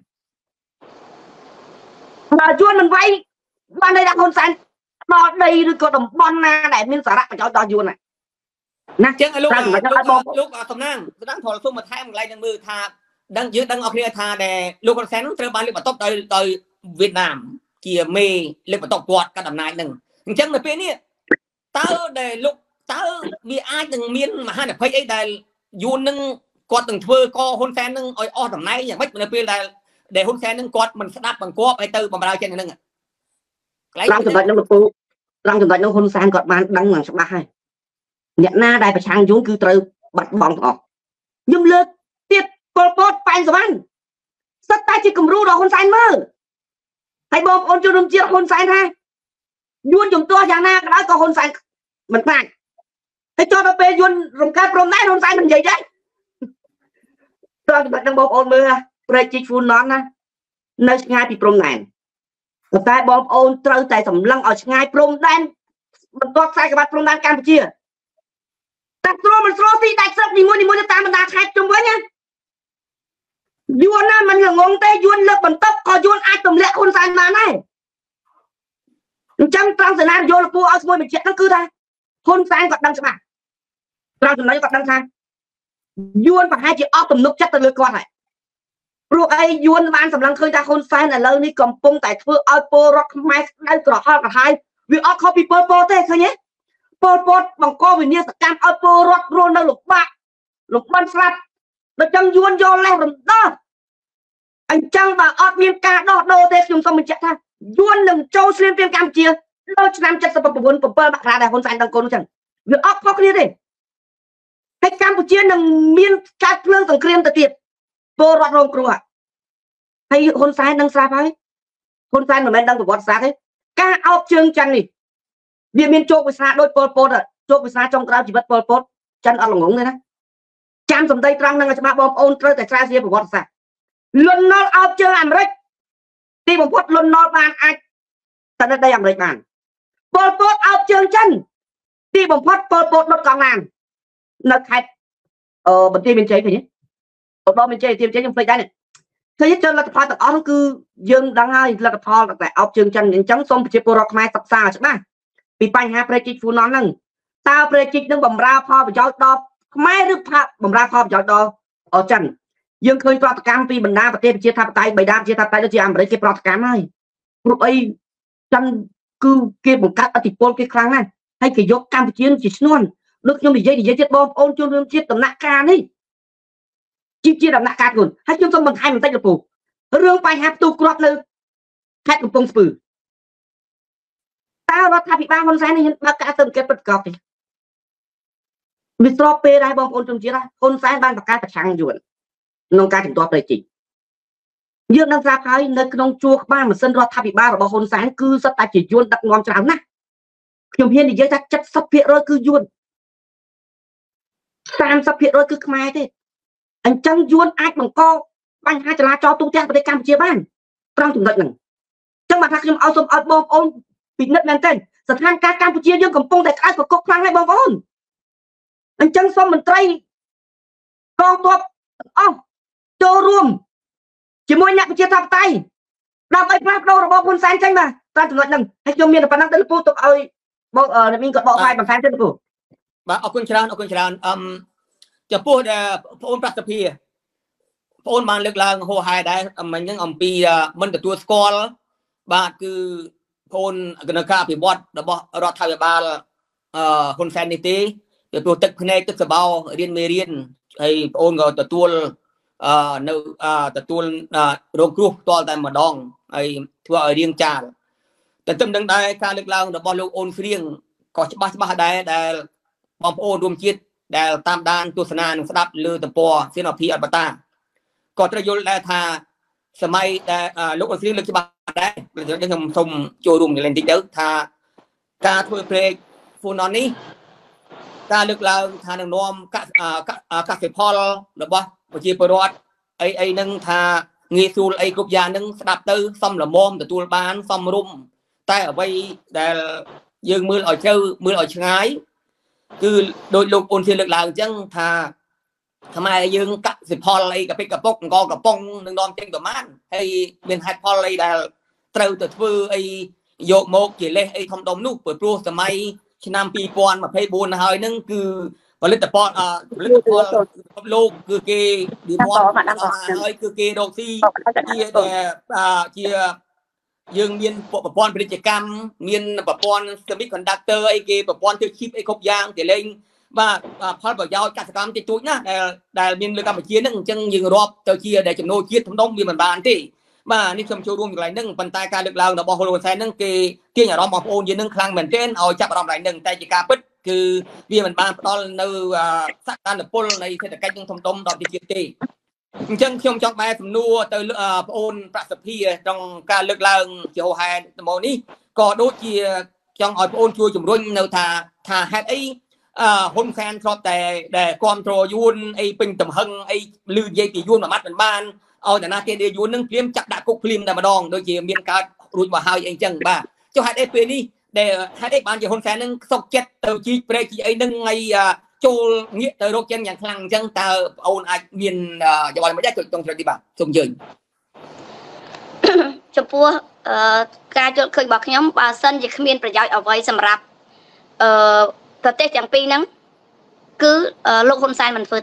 បើយួនមិនវាយបានន័យថាហ៊ុនសែនដល់ដីឬក៏តំបន់ណាដែលមានសារៈប្រយោជន៍ដល់យួនណាណាចឹងលោកលោកសំណាងសំណាងថតសូមបន្ថែមកន្លែងនឹងមើលថាដឹងយើងដឹងអស់គ្នាថាដែលលោកហ៊ុនសែននឹងត្រូវបានលើកបន្ទប់ដោយដោយវៀតណាមជាមេលើកបន្ទប់គាត់កាន់អំណាចនឹងអញ្ចឹងនៅពេលនេះតើដែលលោកតើវាអាចនឹងមានមហានិភ័យអីដែលយួននឹងគាត់នឹងធ្វើកហ៊ុនសែននឹងឲ្យអស់តំណែងយ៉ាងម៉េចនៅពេលដែលដែលហ៊ុនសែននឹងគាត់មិនស្ដាប់បង្គាប់ឲ្យទៅបម្រើចិននឹងកន្លែងចំណុចនោះលោកពូត្រង់ចំណុចនោះហ៊ុនសែនគាត់បានដឹងយ៉ាងច្បាស់ហើយអ្នកណាដែលប្រឆាំងយួនគឺត្រូវបាត់បង់ទាំងអស់ខ្ញុំលើកទៀតពលពតប៉ែនសវណ្ណសិតតែជាគំរូដល់ហ៊ុនសែនមើលហើយបងប្អូនជនរួមជាតិហ៊ុនសែនថាយួនជំទាស់យ៉ាងណាក៏ដោយក៏ហ៊ុនសែនមិនខ្លាចហើយចូលដល់ពេលយួនរំកាត់ព្រំដែនហ៊ុនសែនមិននិយាយទេត្រង់ចំណុចហ្នឹងបងប្អូនមើលប្រជិកហ្វូណនណានៅឆ្ងាយពីព្រំដែនតែបងប្អូនត្រូវតែសម្លឹងឲ្យឆ្ងាយព្រំដែនបន្ទាត់ខ្សែក្បាត់ព្រំដែនកម្ពុជាតែស្រួលមិនស្រួលទីដាច់ស្រុកនីមួយនីមួយទៅតាមបណ្ដាខេត្តជុំវិញណាយួនណាមិនល្ងងទេយួនលើកបន្ទប់ក៏យួនអាចទម្លាក់ហ៊ុនសែនបានដែរអញ្ចឹងត្រង់សេនានយោលពូឲ្យស្មួយបញ្ជាក់ហ្នឹងគឺថាហ៊ុនសែនគាត់ដឹងច្បាស់ត្រង់ចំណុចគាត់ដឹងថាយួនប្រហែលជាអស់ទំនុកចិត្តទៅលើគាត់ហើយព្រោះអីយួនបានសម្លឹងឃើញថាហ៊ុនសែនឥឡូវនេះកំពុងតែធ្វើឲ្យពលរដ្ឋខ្មែរស្ដៅក្រហល់ក្រហាយវាអត់ខុសពីពលពតទេឃើញទេពលពតបង្កវិនាសកម្មឲ្យពលរដ្ឋរស់នៅលំបាកលំបានស្លាប់បើចឹងយួនយកលេសរំដោះអញ្ចឹងបើអត់មានការដោះដូរទេខ្ញុំសូមបញ្ជាក់ថាយួននឹងចូលស្រៀនព្រៀងកម្ពុជាដល់ឆ្នាំ칠십구 7មករាដែលហ៊ុនសែនដឹងកូនអញ្ចឹងវាអត់ខុសគ្នាទេហើយកម្ពុជានឹងមានការភ្លើងសង្គ្រាមទៅទៀតពលរដ្ឋរងគ្រោះហើយហ៊ុនសែននឹងស្រាប់ហើយហ៊ុនសែនមិនមែនដឹងប្រវត្តិសាស្ត្រទេការអោបជើងចឹងនេះវាមានជោគវាសនាដោយពលពតជោគវាសនាចុងក្រោយជីវិតពលពតចិនអត់ល្ងងទេណាចាំសម្ដីត្រង់នឹងច្បាស់បងប្អូនត្រូវតែស្រាវជ្រាវប្រវត្តិសាស្ត្រលន់នល់អោបជើងអាមេរិកទីបំផុតលន់នល់បានអាចទៅនៅដីអាមេរិកបានពលពតអោបជើងចិនទីបំផុតពលពតដុតកងឡាននៅខេត្តអឺបន្ទាយមានជ័យឃើញទេឧត្តមមានជ័យបន្ទាយមានជ័យខ្ញុំភ្លេចដែរនេះឃើញចុះលទ្ធផលទាំងអស់នោះគឺយើងដឹងហើយលទ្ធផលតែអោបជើងចិនអញ្ចឹងសូមប្រជាពលរដ្ឋខ្មែរសិក្សាច្បាស់ពីបញ្ហាប្រេជីកហ្វូណនហ្នឹងតើប្រេជីកនឹងបំរើផលប្រយោជន៍ដល់ខ្មែរឬថាបំរើផលប្រយោជន៍ដល់ចិនយើងឃើញប្រតិកម្មពីបណ្ដាប្រទេសប្រជាធិបតេយ្យបៃតាប្រជាធិបតេយ្យដូចជាអាមេរិកគេប្រតិកម្មហើយព្រោះអីចិនគឺគេបង្កើតអធិបុលគេខ្លាំងណាស់ហើយគេយកកម្ពុជាជាឈ្នន់ដូចខ្ញុំនិយាយនិយាយទៀតបងប្អូនជនរួមជាតិដំណាក់កាលនេះជាជាដំណាក់កាលខ្លួនហើយខ្ញុំសូមបន្ថែមបន្តិចលោកពូរឿងបញ្ហាផ្ទុះគ្រាប់នៅខេត្តកំពង់ស្ពឺតើរដ្ឋាភិបាលហ៊ុនសែននេះបើកការស៊ើបអង្កេតពិតប្រាកដទេវាស្របពេលដែរបងប្អូនជនជាតិហ៊ុនសែនបានបង្កើតប្រឆាំងយួនក្នុងការជំទាស់ប្រេជីកយើងនឹងស្រាប់ហើយនៅក្នុងជួរក្បាលម៉ាស៊ីនរដ្ឋាភិបាលរបស់ហ៊ុនសែនគឺសុទ្ធតែជាយួនដឹកនាំច្រើនណាស់ខ្ញុំហ៊ាននិយាយថា칠십ភាគរយគឺយួន30ភាគរយគឺខ្មែរទេអញ្ចឹងយួនអាចបង្កបញ្ហាចលាចលទូទាំងប្រទេសកម្ពុជាបានត្រង់ចំណុចហ្នឹងអញ្ចឹងមកថាខ្ញុំឲ្យសូមឲ្យបងប្អូនពិនិត្យមែនទេស្ថានភាពកម្ពុជាយើងកំពុងតែក្តៅប្រកបខ្លាំងហើយបងប្អូនអញ្ចឹងសូមមន្ត្រីកងទ័ពអស់ចូលរួមជាមួយអ្នកប្រជាធិបតេយ្យដើម្បីផ្លាស់ប្ដូររបបហ៊ុនសែនចេញបាទតាមចំណុចហ្នឹងហើយខ្ញុំមានតែប៉ុណ្ណឹងទៅលោកពូទុកឲ្យបងមានក៏បកស្រាយបន្ថែមទៀតលោកពូបាទអរគុណច្រើនអរគុណច្រើនអឹមចំពោះដែលបងអូនប្រសិទ្ធភាពបងអូនបានលើកឡើងហោហែដែរមិញហ្នឹងអំពីមិនទទួលស្គាល់បាទគឺបងអូននៅការអភិវឌ្ឍរបស់រដ្ឋាភិបាលអឺហ៊ុនសែននេះទេទទួលទឹកភ្នែកទឹកសបោរៀនមេរៀនហើយបងអូនក៏ទទួលអឺនៅទទួលរងគ្រោះផ្ទាល់តែម្ដងហើយធ្វើឲ្យរៀងចាលតែទំនឹងដែរការលើកឡើងរបស់លោកអូនស្រៀងក៏ច្បាស់ច្បាស់ដែរដែលបងប្អូនរួមជាតិដែលតាមដានទស្សនានិងស្ដាប់លើទំព័រសៀនអភិអបតាក៏ត្រូវយល់ដែរថាសម័យដែលលោកអូនស្រៀងលើកច្បាស់ដែរខ្ញុំសូមចូលរួមលេងតិចទៅថាការធ្វើព្រែកហ្វូណននេះការលើកឡើងថានឹងនាំកសិផលរបស់ប្រជាពលរដ្ឋអីអីនឹងថាងាយស្រួលអីគ្រប់យ៉ាងនឹងស្ដាប់ទៅសមល្មមទទួលបានសមរម្យតែអ្វីដែលយើងមើលឲ្យជ្រៅមើលឲ្យឆ្ងាយគឺដោយលោកអូនជាលើកឡើងអញ្ចឹងថាខ្មែរយើងកសិផលអីកាពិកកពុកអង្គកំប៉ុងនឹងនាំចេញប្រមាណហើយមានហេតុផលអីដែលត្រូវទៅធ្វើអីយកមកជាលេសអីធំដុំនោះព្រោះសម័យឆ្នាំពីរពាន់ម្ភៃបួនហើយហ្នឹងគឺផលិតផលផលិតផលលោកគឺគេឌីម៉តហើយគឺគេរកស៊ីជាជាយើងមានប្រព័ន្ធពាណិជ្ជកម្មមានប្រព័ន្ធ semiconductor អីគេប្រព័ន្ធធ្វើ chip អីគ្រប់យ៉ាងគេលេងបាទផលប្រយោជន៍កសិកម្មតិចតួចណាដែលដែលមានលើកម្ពុជាហ្នឹងអញ្ចឹងយើងរាប់ទៅជាដែលចំណូលជាតិធំដុំវាមិនបានទេបាទនេះខ្ញុំចូលរួមកន្លែងហ្នឹងប៉ុន្តែការលើកឡើងរបស់ហ៊ុនសែនហ្នឹងគេទាញអារម្មណ៍បងប្អូនយើងហ្នឹងខ្លាំងមែនទែនឲ្យចាប់អារម្មណ៍កន្លែងហ្នឹងតែជាការពិតគឺវាមិនបានផ្ដល់នៅសក្តានុពលនៃសេដ្ឋកិច្ចនឹងធំដុំដល់ប្រជាជាតិទេអញ្ចឹងខ្ញុំចង់បែរសំណួរទៅបងប្អូនប្រសិទ្ធភាពក្នុងការលើកឡើងជាហោហែដំបូងនេះក៏ដូចជាចង់ឲ្យបងប្អូនជួយជំរុញនៅថាថាហេតុអីអឺហ៊ុនសែនធ្លាប់តែដែលគ្រប់គ្រងយួនអីពេញទំហឹងអីលឺនិយាយពីយួនមួយម៉ាត់មិនបានឲ្យតាណាគេយួននឹងព្រាមចាក់ដាក់គុកព្រាមតែម្ដងដូចជាមានកើតរួចមកហើយអីចឹងបាទចុះហេតុអីពេលនេះដែលហេតុអីបានជាហ៊ុនសែននឹងសុកចិត្តទៅជីកព្រែកជីអីនឹងថ្ងៃចូលងាកទៅរកចិនយ៉ាងខ្លាំងអញ្ចឹងតើបងអូនអាចមានយោបល់មិនដែរទៅក្នុងត្រឹមនេះបាទសូមអញ្ជើញចំពោះការយល់ឃើញរបស់ខ្ញុំបើសិនជាគ្មានប្រយោជន៍អ្វីសម្រាប់អឺប្រទេសទាំងពីរហ្នឹងគឺលោកហ៊ុនសែនមិនធ្វើទេ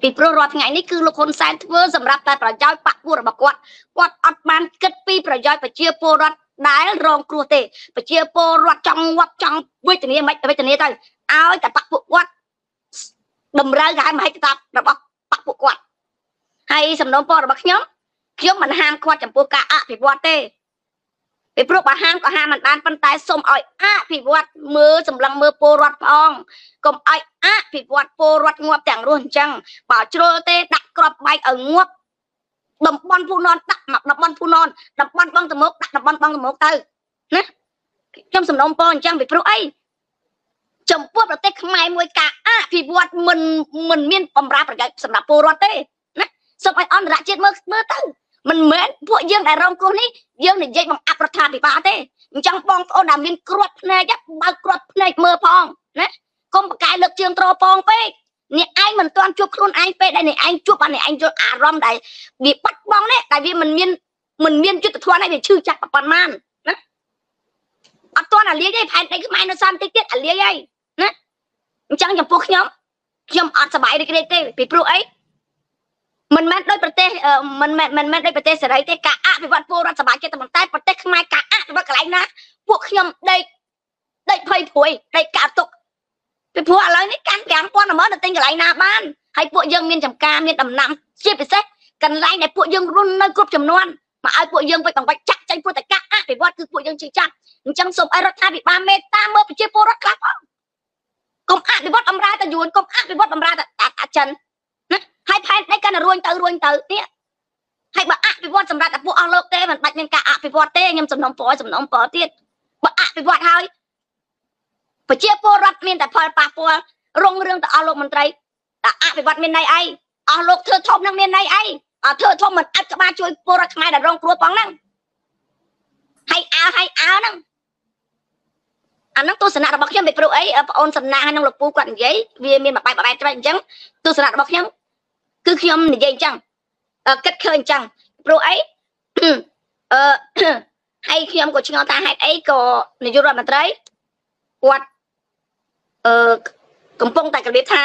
ពីព្រោះរាល់ថ្ងៃនេះគឺលោកហ៊ុនសែនធ្វើសម្រាប់តែប្រយោជន៍បកពួករបស់គាត់គាត់អត់បានគិតពីប្រយោជន៍ប្រជាពលរដ្ឋដែលរងគ្រោះទេប្រជាពលរដ្ឋចង់ងាប់ចង់វិធានាមិនវិធានាទៅឲ្យតែបកពួកគាត់តម្រូវការមហិច្ឆតារបស់បកពួកគាត់ហើយសំណូមពររបស់ខ្ញុំខ្ញុំមិនហាមគាត់ចំពោះការអភិវឌ្ឍទេពីព្រោះបើហាមក៏ហាមមិនបានប៉ុន្តែសូមឲ្យអភិវឌ្ឍមើលសម្លឹងមើលពលរដ្ឋផងកុំឲ្យអភិវឌ្ឍពលរដ្ឋងាប់ទាំងរស់អញ្ចឹងបើជ្រុលទេដាក់ក្របបែកឲ្យងាប់តំបន់ភូននដាក់មកតំបន់ភូននតំបន់បងតមុកដាក់តំបន់បងតមុកទៅណាខ្ញុំសំណូមពរអញ្ចឹងពីព្រោះអីចំពោះប្រទេសខ្មែរមួយការអភិវឌ្ឍមិនមិនមានបម្រើប្រយោជន៍សម្រាប់ពលរដ្ឋទេណាសូមឲ្យអន្តរជាតិមើលមើលទៅមិនមែនពួកយើងដែលរងគ្រោះនេះយើងនិយាយបង្អាប់រដ្ឋាភិបាលទេអញ្ចឹងបងប្អូនដែលមានគ្រាប់ភ្នែកបើកគ្រាប់ភ្នែកមើលផងណាកុំប្រកែលើកជើងត្រពងពេកអ្នកឯងមិនទាន់ជួបខ្លួនឯងពេកដែលអ្នកឯងជួបអាអ្នកឯងយល់អារម្មណ៍ដែលវាបាត់បង់នេះតែវាមិនមានមិនមានយុទ្ធធម៌នេះវាឈឺចាប់ប៉ុន្មានណាអត់ទាន់អាលាយទេផែនដីខ្មែរនៅសំតិចទៀតអាលាយហើយណាអញ្ចឹងចំពោះខ្ញុំខ្ញុំអត់សប្បាយរីករាយទេពីព្រោះអីមិនមែនដោយប្រទេសមិនមែនមិនមែនដោយប្រទេសសេរីទេការអភិវឌ្ឍពលរដ្ឋសប្បាយចិត្តតែប៉ុន្តែប្រទេសខ្មែរការអភិវឌ្ឍកន្លែងណាពួកខ្ញុំដេកដេកភ័យព្រួយដេកកាត់ទុកពីព្រោះឥឡូវនេះកាន់ប្រាំពាន់តែមើលទៅទិញកន្លែងណាបានហើយពួកយើងមានចំការមានដំណាំជាពិសេសកន្លែងដែលពួកយើងរុននៅគ្រប់ចំនួនមកឲ្យពួកយើងវិញបង្វិចចាក់ចេញព្រោះតែការអភិវឌ្ឍគឺពួកយើងជឿចាប់អញ្ចឹងសូមឲ្យរដ្ឋាភិបាលមេត្តាមើលប្រជាពលរដ្ឋខ្លះផងកុំអភិវឌ្ឍអំរាតយួនកុំអភិវឌ្ឍអំរាតអាចិនណាហើយផែនដីកាន់តែរួញទៅរួញទៅនេះហើយបើអភិវឌ្ឍសម្រាប់តែពួកអស់លោកទេមិនបាច់មានការអភិវឌ្ឍទេខ្ញុំសំណូមពរសំណូមពរទៀតបើអភិវឌ្ឍហើយប្រជាពលរដ្ឋមានតែផលប៉ះពាល់រុងរឿងទៅអស់លោកមន្ត្រីតែអភិវឌ្ឍមានន័យអីអស់លោកធ្វើធំនឹងមានន័យអីអត់ធ្វើធំមិនអាចក្បាលជួយពលរដ្ឋខ្មែរដែលរងគ្រោះផងហ្នឹងហើយអើហើយអើហ្នឹងអាហ្នឹងទស្សនៈរបស់ខ្ញុំពីព្រោះអីបងអូនសំណាងហើយនឹងលោកពូគាត់និយាយវាមានមួយបែបបែបត្រេះអញ្ចឹងទស្សនៈរបស់ខ្ញុំគឺខ្ញុំនិយាយអញ្ចឹងគិតឃើញអញ្ចឹងព្រោះអីអឺហើយខ្ញុំក៏ឆ្ងល់ថាហេតុអីក៏នាយករដ្ឋមន្ត្រីគាត់អឺកំពុងតែរបៀបថា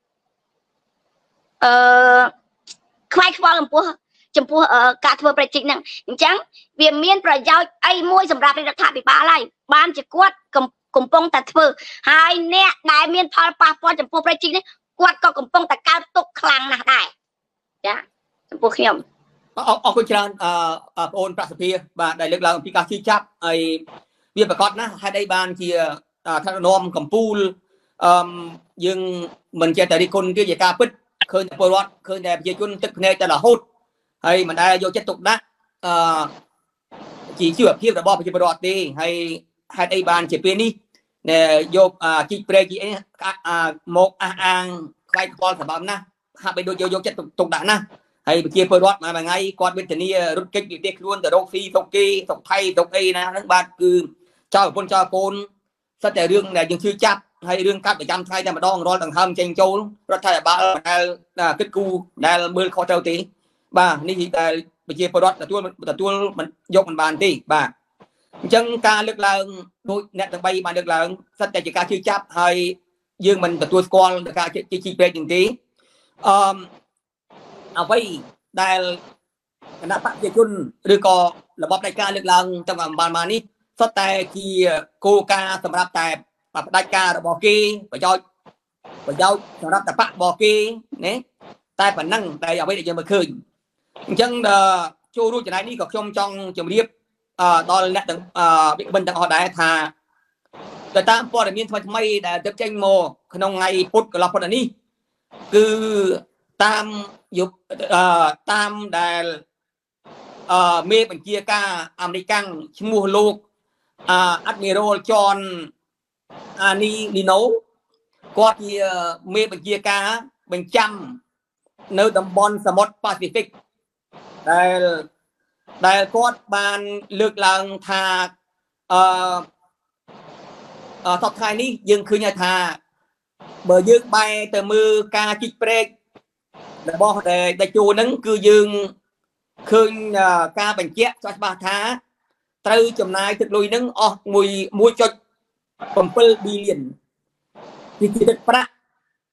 អឺខ្វាយខ្វល់ចំពោះចំពោះការធ្វើប្រជិកហ្នឹងអញ្ចឹងវាមានប្រយោជន៍អីមួយសម្រាប់រដ្ឋាភិបាលហើយបានជាគាត់កំពុងតែធ្វើហើយអ្នកដែលមានផលប៉ះពាល់ចំពោះប្រជិកនេះគាត់ក៏កំពុងតែកើតទុកខ្លាំងណាស់ដែរចាចំពោះខ្ញុំអរគុណច្រើនអឺបងអូនប្រសិទ្ធិបាទដែលលើកឡើងអំពីការជិះចាប់ហើយវាប្រកបណាស់ហេតុអីបានជាថ្នាក់នាំកម្ពុជាអឺយើងមិនចេះតែរិះគន់ទេជាការពិតឃើញតែពលរដ្ឋឃើញតែប្រជាជនទឹកភ្នែកតែរហូតហើយមិនដែលយកចិត្តទុកដាក់អឺជីវភាពរបស់ប្រជាពលរដ្ឋទេហើយហេតុអីបានជាពេលនេះយកជីកព្រែកជីអីមកអះអាងខ្វាយខ្វល់សម្រាប់ណាហាក់បីដូចយកយកចិត្តទុកដាក់ណាហើយប្រជាពលរដ្ឋមួយថ្ងៃគាត់វេទនារត់គេចពីផ្ទះខ្លួនទៅរកស៊ីស្រុកគេស្រុកថៃស្រុកអីណាហ្នឹងបាទគឺចោលប្រពន្ធចោលកូនសិតតែរឿងដែលយើងជឿចាប់ហើយរឿងកាត់ប្រចាំថ្ងៃតែម្ដងរាល់ដង្ហើមចេញចូលរដ្ឋាភិបាលដែលគិតគូរដែលមើលខុសត្រូវទេបាទនេះដែលប្រជាពលរដ្ឋទទួលទទួលមិនយកមិនបានទេបាទអញ្ចឹងការលើកឡើងដូចអ្នកទាំងបីបានលើកឡើងសិតតែជាការជឿចាប់ហើយយើងមិនទទួលស្គាល់ការជិះជីព្រែកទាំងទេអឺអ្វីដែលគណៈបព្វជិជនឬក៏របបផ្ដាច់ការលើកឡើងតាំងពីបានមកនេះសុទ្ធតែជាគោលការណ៍សម្រាប់តែផ្ដាច់ការរបស់គេប្រយោជន៍ប្រយោជន៍សម្រាប់តែបករបស់គេណាតែប៉ុណ្ណឹងតែអ្វីដែលយើងមើលឃើញអញ្ចឹងចូលរួមចំណែកនេះក៏ខ្ញុំចង់ជម្រាបដល់អ្នកទាំងវិក្កាមទាំងអស់ដែរថាទៅតាមព័ត៌មានថ្មីថ្មីដែលទៅចេញមកក្នុងថ្ងៃពុធកន្លងផុតនេះគឺតាមយុគតាមដែលអឺមេបញ្ជាការអាមេរិកឈ្មោះលោកអាដមីរ៉ូល John អានីលីណូគាត់ជាមេបញ្ជាការបញ្ចាំនៅតំបន់សមុទ្រប៉ាស៊ីហ្វិកដែលដែលគាត់បានលើកឡើងថាអឺអឺសប្តាហ៍នេះយើងឃើញថាបើយើងបែរទៅមើលការជីកព្រែករបស់ដែលជួហ្នឹងគឺយើងឃើញការបញ្ជាក់ច្បាស់ថាត្រូវចំណាយទឹកលុយហ្នឹងអស់មួយ មួយ.7 ប៊ីលានជាទឹកប្រាក់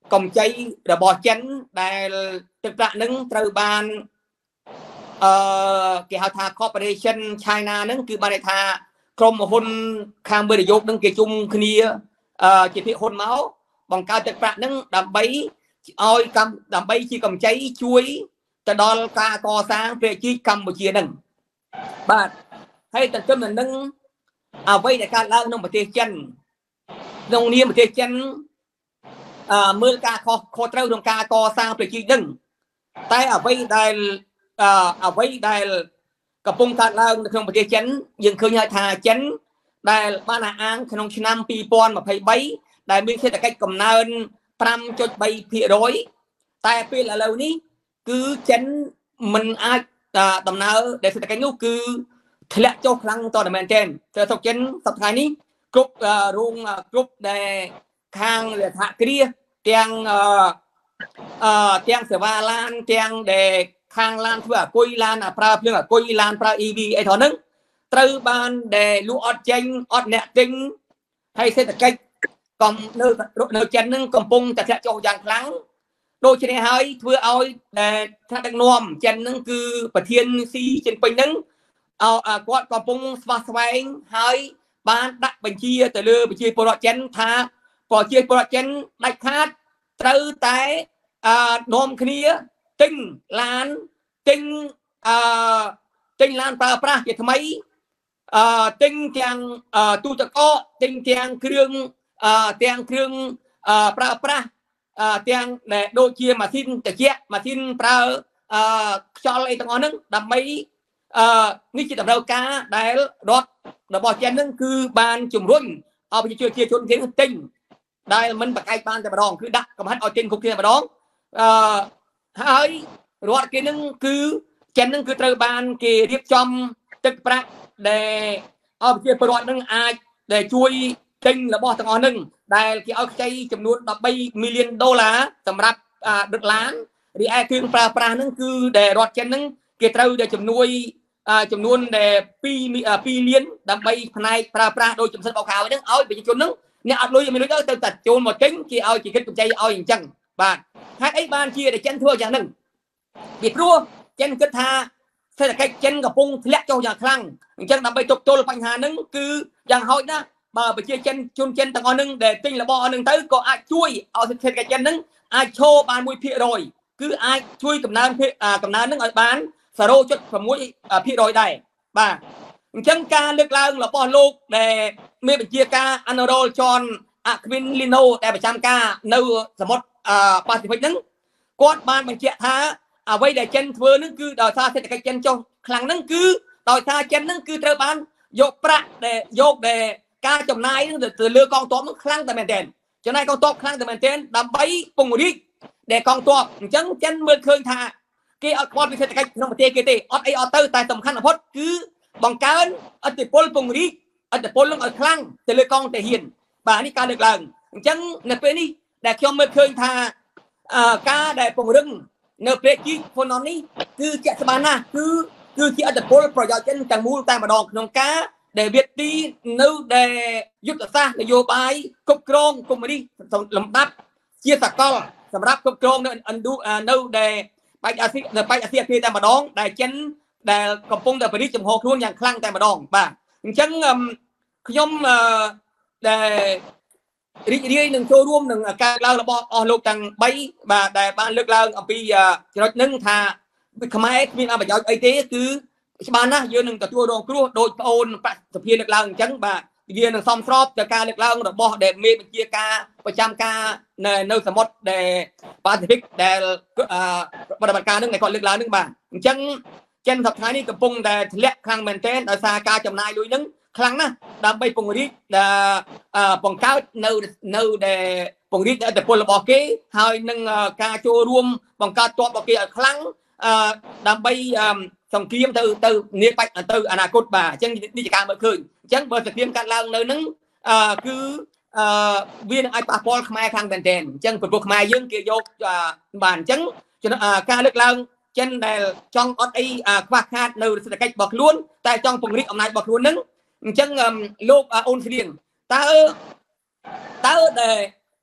កំចៃរបស់ចិនដែលទឹកប្រាក់នឹងត្រូវបានអឺគេហៅថា Corporation China នឹងគឺបានន័យថាក្រុមហ៊ុនខាងវិនិយោគនឹងគេជុំគ្នាអឺជាភាគហ៊ុនមកបង្កើតទឹកប្រាក់នឹងដើម្បីឲ្យកម្មដើម្បីជាកម្ចីជួយទៅដល់ការកសាងប្រទេសជាតិកម្ពុជានឹងបាទហើយទន្ទឹមនឹងអ្វីដែលកើតឡើងក្នុងប្រទេសចិនក្នុងនាមប្រទេសចិនអឺមើលការខុសខុសត្រូវក្នុងការកសាងប្រទេសជាតិនឹងតែអ្វីដែលអឺអ្វីដែលកំពុងកើតឡើងនៅក្នុងប្រទេសចិនយើងឃើញហើយថាចិនដែលបានអាងក្នុងឆ្នាំពីរពាន់ម្ភៃបីដែលមានសេដ្ឋកិច្ចកំណើន ប្រាំចុចបីភាគរយ តែពេលឥឡូវនេះគឺចិនមិនអាចដំណើរដែលសេដ្ឋកិច្ចនោះគឺធ្លាក់ចុះខ្លាំងតតែមែនទែនតែស្រុកចិនសប្តាហ៍ថ្ងៃនេះគ្រប់រោងគ្រប់ដែលខាងសហគ្រាសទាំងអឺទាំងសេវាឡានទាំងដែលខាងឡានធ្វើអគុយឡានប្រើភ្លើងអគុយឡានប្រើ E V អីថោះហ្នឹងត្រូវបានដែលលក់អត់ចេញអត់អ្នកទិញហើយសេដ្ឋកិច្ចកំនៅនៅចិនហ្នឹងកំពុងតែធ្លាក់ចុះយ៉ាងខ្លាំងដូច្នេះហើយធ្វើឲ្យដែលថ្នាក់ដឹកនាំចិនហ្នឹងគឺប្រធានស៊ីជីនពីងហ្នឹងឲ្យគាត់កំពុងស្វាស្វែងហើយបានដាក់បញ្ជាទៅលើប្រជាពលរដ្ឋចិនថាប្រជាពលរដ្ឋចិនដាច់ខាតត្រូវតែអឺនាំគ្នាទិញឡានទិញអឺទិញឡានប្រើប្រាស់ជាថ្មីអឺទិញទាំងទូទឹកកកទិញទាំងគ្រឿងអឺទាំងគ្រឿងអឺប្រើប្រាស់អឺទាំងដែលដូចជាម៉ាស៊ីនត្រជាក់ម៉ាស៊ីនប្រើអឺខ្យល់អីទាំងអស់ហ្នឹងដើម្បីអឺនេះជាតម្រូវការដែលរដ្ឋរបស់ចិនហ្នឹងគឺបានជំរុញឲ្យប្រជាជនជនគេទិញដែលមិនប្រកែកបានតែម្ដងគឺដាក់កំហិតឲ្យទិញគ្រប់គ្នាម្ដងអឺហើយរដ្ឋគេនឹងគឺចិននឹងគឺត្រូវបានគេរៀបចំទឹកប្រាក់ដែលឲ្យប្រជាពលរដ្ឋនឹងអាចដែលជួយទិញរបស់ទាំងអស់នឹងដែលគេឲ្យខ្ចីចំនួនដប់បីមីលានដុល្លារសម្រាប់ដឹកឡានរីឯគ្រឿងប្រើប្រាស់នឹងគឺដែលរដ្ឋចិននឹងគេត្រូវតែជំនួយចំនួនដែលពីរលានដើម្បីផ្នែកប្រើប្រាស់ដោយចំសិនបោកខៅហ្នឹងឲ្យប្រជាជននឹងអ្នកអត់លុយមានលុយទៅតែចូលមកទិញគេឲ្យគេគិតកម្ចីឲ្យអញ្ចឹងបាទហេតុអីបានជាតែចិនធ្វើយ៉ាងហ្នឹងពីព្រោះចិនគិតថាសេដ្ឋកិច្ចចិនកំពុងធ្លាក់ចុះយ៉ាងខ្លាំងអញ្ចឹងដើម្បីទប់ទល់បញ្ហាហ្នឹងគឺយ៉ាងហោចណាស់បើប្រជាជនជនចិនទាំងអស់ហ្នឹងដែលទិញរបស់អស់ហ្នឹងទៅក៏អាចជួយឲ្យសេដ្ឋកិច្ចចិនហ្នឹងអាចឈរបានមួយភាគរយគឺអាចជួយកំណើនកំណើនហ្នឹងឲ្យបានសរោចុចប្រាំមួយភាគរយដែរបាទអញ្ចឹងការលើកឡើងរបស់លោកដែលមានបញ្ជាការ Admiral John Aquilino ដែលប្រចាំការនៅសមុទ្រប៉ាស៊ីហ្វិកហ្នឹងគាត់បានបញ្ជាក់ថាអ្វីដែលចិនធ្វើហ្នឹងគឺដោយសារសេដ្ឋកិច្ចចិនចុះខ្លាំងហ្នឹងគឺដោយសារចិនហ្នឹងគឺត្រូវបានយកប្រាក់ដែលយកដែលការចំណាយហ្នឹងទៅលើកងទ័ពហ្នឹងខ្លាំងតែមែនទែនចំណាយកងទ័ពខ្លាំងតែមែនទែនដើម្បីពង្រីកដែលកងទ័ពអញ្ចឹងចិនមើលឃើញថាគេអត់ខ្វល់ពីសេដ្ឋកិច្ចក្នុងប្រទេសគេទេអត់អីអត់ទៅតែសំខាន់បំផុតគឺបង្កើនឥទ្ធិពលពង្រីកឥទ្ធិពលនឹងឲ្យខ្លាំងទៅលើកងទាហានបាទនេះការលើកឡើងអញ្ចឹងនៅពេលនេះដែលខ្ញុំមើលឃើញថាការដែលពង្រឹងនៅប្រទេសជីហ្វូណននេះគឺជាក់ស្បានណាស់គឺគឺជាឥទ្ធិពលប្រយោជន៍ចិនទាំងមូលតែម្ដងក្នុងការដែលវាទីនៅដែលយុទ្ធសាស្ត្រនយោបាយគ្រប់គ្រងកុម្មុយនីសលំដាប់ជាសកលសម្រាប់គ្រប់គ្រងនៅឥណ្ឌូនៅដែលបែកអាស៊ីនៅបែកអាស៊ីអាគ្នេយ៍តែម្ដងដែលចិនដែលកំពុងតែបរិយាចំហខ្លួនយ៉ាងខ្លាំងតែម្ដងបាទអញ្ចឹងខ្ញុំដែលរីករាយនឹងចូលរួមនឹងការឡើងរបស់អស់លោកទាំងបីបាទដែលបានលើកឡើងអំពីចំណុចហ្នឹងថាខ្មែរគ្មានប្រយោជន៍អីទេគឺច្បាស់ណាស់យើងនឹងទទួលរងគ្រោះដោយប្អូនបសុភាលើកឡើងអញ្ចឹងបាទវានឹងសមស្របទៅការលើកឡើងរបស់ដែលមេបញ្ជាការប្រចាំការនៅនៅសមុទ្រដែលប៉ាស៊ីហ្វិកដែលបដិបត្តិការនឹងដែលគាត់លើកឡើងនឹងបាទអញ្ចឹងចិនសប្តាហ៍នេះកំពុងតែធ្លាក់ខ្លាំងមែនទែនដោយសារការចំណាយលុយនឹងខ្លាំងណាស់ដើម្បីពង្រីកបង្កើតនៅនៅដែលពង្រីកឥទ្ធិពលរបស់គេហើយនឹងការចូលរួមបង្កើតទ័ពរបស់គេឲ្យខ្លាំងដើម្បីសង្គ្រាមទៅទៅនាបច្ចទៅអនាគតបាទអញ្ចឹងនេះជាការមើលឃើញអញ្ចឹងបើសង្គ្រាមកាត់ឡើងនៅនឹងគឺវានឹងអាចប៉ះពាល់ខ្មែរខ្លាំងមែនទែនអញ្ចឹងប្រពន្ធខ្មែរយើងគេយកបាទអញ្ចឹងការលើកឡើងចិនដែលចង់អត់អីខ្វះខាតនៅសេដ្ឋកិច្ចរបស់ខ្លួនតែចង់ពង្រីកអំណាចរបស់ខ្លួននឹងអញ្ចឹងលោកអូនស្រៀងតើតើដែល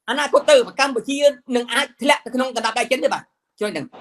អាណាគតទៅកម្ពុជានឹងអាចធ្លាក់ទៅក្នុងកណ្ដាប់ដៃចិនទេបាទជួយនឹង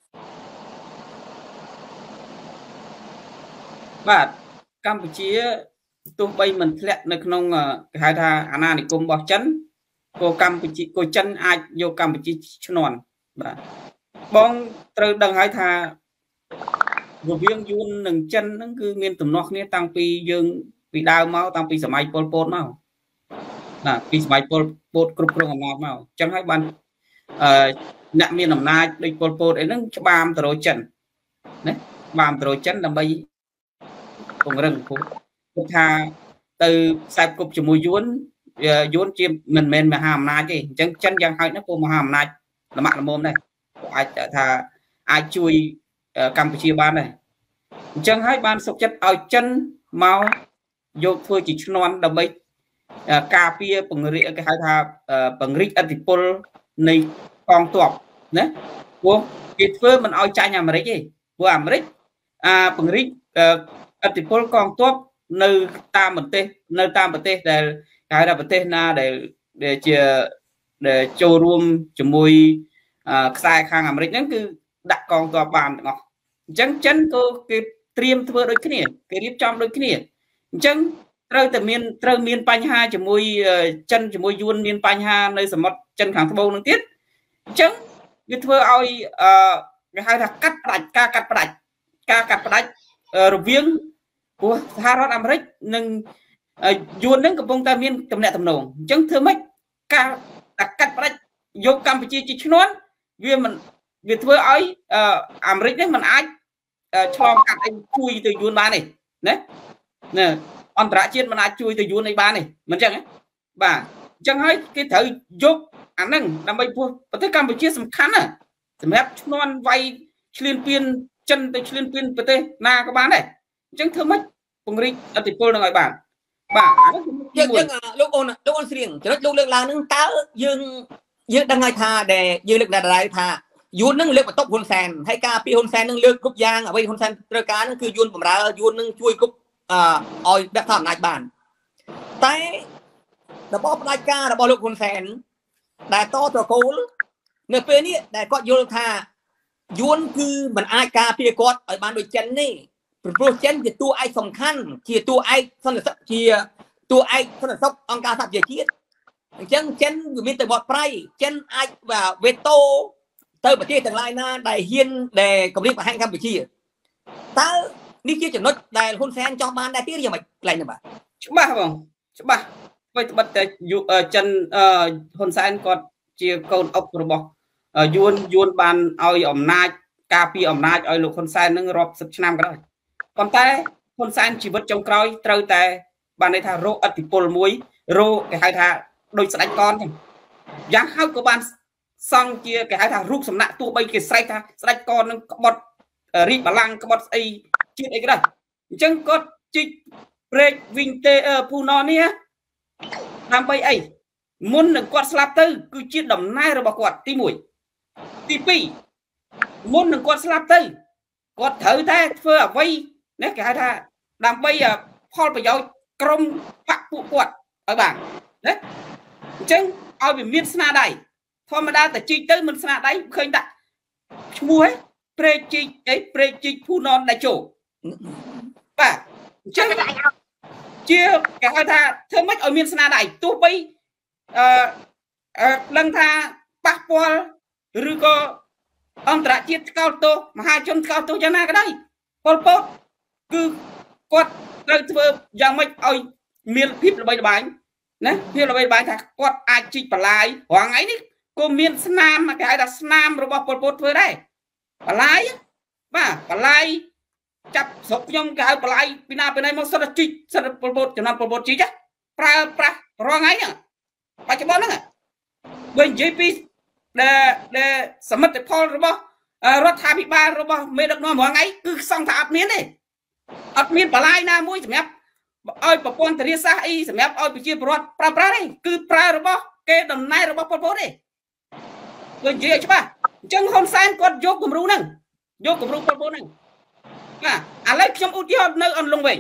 បាទកម្ពុជាទោះបីមិនធ្លាក់នៅក្នុងគេហៅថាអាណានិគមរបស់ចិនក៏កម្ពុជាក៏ចិនអាចយកកម្ពុជាឈ្នន់បាទបងត្រូវដឹងហើយថារវាងយួននិងចិនហ្នឹងគឺមានទំនាស់គ្នាតាំងពីយើងពីដើមមកតាំងពីសម័យប៉ុលពតមកណាពីសម័យប៉ុលពតគ្រប់គ្រងអំណាចមកអញ្ចឹងហើយបានអឺអ្នកមានអំណាចដូចប៉ុលពតអីហ្នឹងច្បាមទៅរកចិនណាច្បាមទៅរកចិនដើម្បីពង្រឹងគោលថាទៅខ្សែគប់ជាមួយយួនយួនជាមិនមែនមហាអំណាចទេអញ្ចឹងចិនយ៉ាងហោចណាស់ពួកមហាអំណាចល្មាក់ល្មមដែរអាចថាអាចជួយកម្ពុជាបានដែរអញ្ចឹងហើយបានសុខចិត្តឲ្យចិនមកយកធ្វើជាឈ្នន់ដើម្បីការពារពង្រីកគេហៅថាពង្រីកឥទ្ធិពលនៃកងទ័ពណាព្រោះគេធ្វើមិនឲ្យចាញ់អាមេរិកទេព្រោះអាមេរិកអាពង្រីកឥទ្ធិពលកងទ័ពនៅតាមប្រទេសនៅតាមប្រទេសដែលគេហៅថាប្រទេសណាដែលជាដែលចូលរួមជាមួយខ្សែខាងអាមេរិកហ្នឹងគឺដាក់កងទ័ពបានទាំងអស់អញ្ចឹងចិនក៏គេត្រៀមធ្វើដូចគ្នាគេរៀបចំដូចគ្នាអញ្ចឹងត្រូវតែមានត្រូវមានបញ្ហាជាមួយចិនជាមួយយួនមានបញ្ហានៅសមុទ្រចិនខាងត្បូងនឹងទៀតអញ្ចឹងវាធ្វើឲ្យអឺគេហៅថាកាត់ផ្ដាច់ការកាត់ផ្ដាច់ការកាត់ផ្ដាច់រវាងព្រោះសហរដ្ឋអាមេរិកនិងយួននឹងកំពុងតែមានទំនាក់ទំនងអញ្ចឹងធ្វើម៉េចការកាត់ផ្ដាច់យកកម្ពុជាជាឈ្នន់វាមិនវាធ្វើឲ្យអាមេរិកនេះមិនអាចឆ្លងកាត់អីជួយទៅយួនបានទេណាណាអន្តរជាតិមិនអាចជួយទៅយួនអីបានទេមិនអញ្ចឹងទេបាទអញ្ចឹងហើយគេត្រូវយកអាហ្នឹងដើម្បីព្រោះប្រទេសកម្ពុជាសំខាន់ណាសម្រាប់ឈ្នន់វាយឆ្លៀនពៀនចិនទៅឆ្លៀនពៀនប្រទេសណាក៏បានដែរអញ្ចឹងធ្វើម៉េចពង្រីកឥទ្ធិពលនឹងឲ្យបានបាទអានេះយើងយើងលោកអូនលោកអូនស្រៀងចំណុចលោកលើកឡើងហ្នឹងតើយើងយើងដឹងហើយថាដែលយើងលើកដាក់ដែរថាយួននឹងលើកបន្ទប់ហ៊ុនសែនហើយការពីហ៊ុនសែននឹងលើកគ្រប់យ៉ាងអ្វីហ៊ុនសែនត្រូវការនឹងគឺយួនបម្រើយួននឹងជួយគ្រប់អឺឲ្យដឹកនាំអំណាចបានតែរបបផ្ដាច់ការរបស់លោកហ៊ុនសែនដែលតត្រកូលនៅពេលនេះដែលគាត់យល់ថាយួនគឺមិនអាចការពារគាត់ឲ្យបានដូចចិនទេព្រោះចិនជាតួឯកសំខាន់ជាតួឯកសន្តិសុខជាតួឯកសន្តិសុខអង្គការសហប្រជាជាតិអញ្ចឹងចិនវាមានតែបទប្រៃចិនអាចវេតូទៅប្រទេសទាំងឡាយណាដែលហ៊ានដែលគម្រាមកំហែងកម្ពុជាតើនេះជាចំណុចដែលហ៊ុនសែនចង់បានដែរទៀតយ៉ាងម៉េចកន្លែងនេះបាទច្បាស់បងច្បាស់អ្វីត្បិតតែចិនហ៊ុនសែនគាត់ជាកូនអុករបស់យួនយួនបានឲ្យអំណាចការពារអំណាចឲ្យលោកហ៊ុនសែននឹងរាប់សិបឆ្នាំក៏ដោយប៉ុន្តែហ៊ុនសែនជីវិតចុងក្រោយត្រូវតែបានន័យថារកឥទ្ធិពលមួយរកគេហៅថាដូចស្ដេចកនចឹងយ៉ាងហោចក៏បានសង់ជាគេហៅថារូបសំណាក់ទោះបីគេស្រែកថាស្ដេចកននឹងក្បត់រីកបលាំងក្បត់ស្អីជាតិអីក៏ដោយអញ្ចឹងគាត់ជីកព្រែកវិញទេពូណនេះដើម្បីអីមុននឹងគាត់ស្លាប់ទៅគឺជាដំណើររបស់គាត់ទីមួយទីពីរមុននឹងគាត់ស្លាប់ទៅគាត់ត្រូវតែធ្វើអ្វីណាគេហៅថាដើម្បីផលប្រយោជន៍ក្រុមបកពួកគាត់ឲ្យបានណាអញ្ចឹងឲ្យវាមានស្នាដៃធម្មតាតែជីកទៅមិនស្នាដៃឃើញដាក់ឈ្មោះឯងព្រែកជីកអីព្រែកជីកភូណនដៃជោបាទអញ្ចឹងជាគេហៅថាធ្វើម៉េចឲ្យមានស្នាដៃទោះបីអឺដឹងថាប៉ះពាល់ឬក៏អន្តរជាតិស្កោតទោសមហាជនស្កោតទោសយ៉ាងណាក៏ដោយប៉ុលពតគឺគាត់ត្រូវធ្វើយ៉ាងម៉េចឲ្យមានភាពល្បីល្បាញណាភាពល្បីល្បាញថាគាត់អាចជីកបលាយរាល់ថ្ងៃនេះក៏មានស្នាមគេហៅថាស្នាមរបស់ប៉ុលពតធ្វើដែរបលាយបាទបលាយចាប់ស្រុកខ្ញុំគេហៅបលាយពីណាពីណៃមកសិតជីកសិតប៉ុលពតចំណាំប៉ុលពតជីកប្រើប្រាស់រាល់ថ្ងៃហ្នឹងបច្ចុប្បន្នហ្នឹងបើនិយាយពីដែលដែលសមិទ្ធផលរបស់រដ្ឋាភិបាលរបស់មេដឹកនាំរាល់ថ្ងៃគឺសង្ឃថាអត់មានទេអត់មានបលាយណាមួយសម្រាប់ឲ្យប្រព័ន្ធធារាសាស្ត្រអីសម្រាប់ឲ្យប្រជាពលរដ្ឋប្រើប្រាស់ទេគឺប្រើរបស់គេដំណើររបស់ប៉ុលពតទេដូចនិយាយច្បាស់អញ្ចឹងហ៊ុនសែនគាត់យកគំរូហ្នឹងយកគំរូប៉ុលពតហ្នឹងណាឥឡូវខ្ញុំឧទាហរណ៍នៅអន្លង់វិញ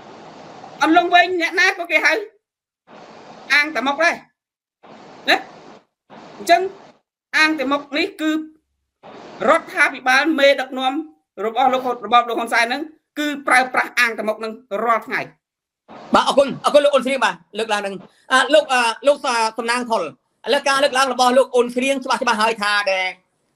អន្លង់វិញអ្នកណាក៏គេហៅអាងតាមកដែរណា chân ăn từ mộc ní cứ rót tha bị bán mê đặc nom rồi bao lục hột bao lục hòn sai nâng cứ prai prai ăn từ mộc nâng rót ngày bà ở con ở con lúc ôn riêng bà lực là đừng à lúc à lúc à tầm năng thổi lực ca lực lang là bao lúc ôn riêng cho bà cho bà hơi thà để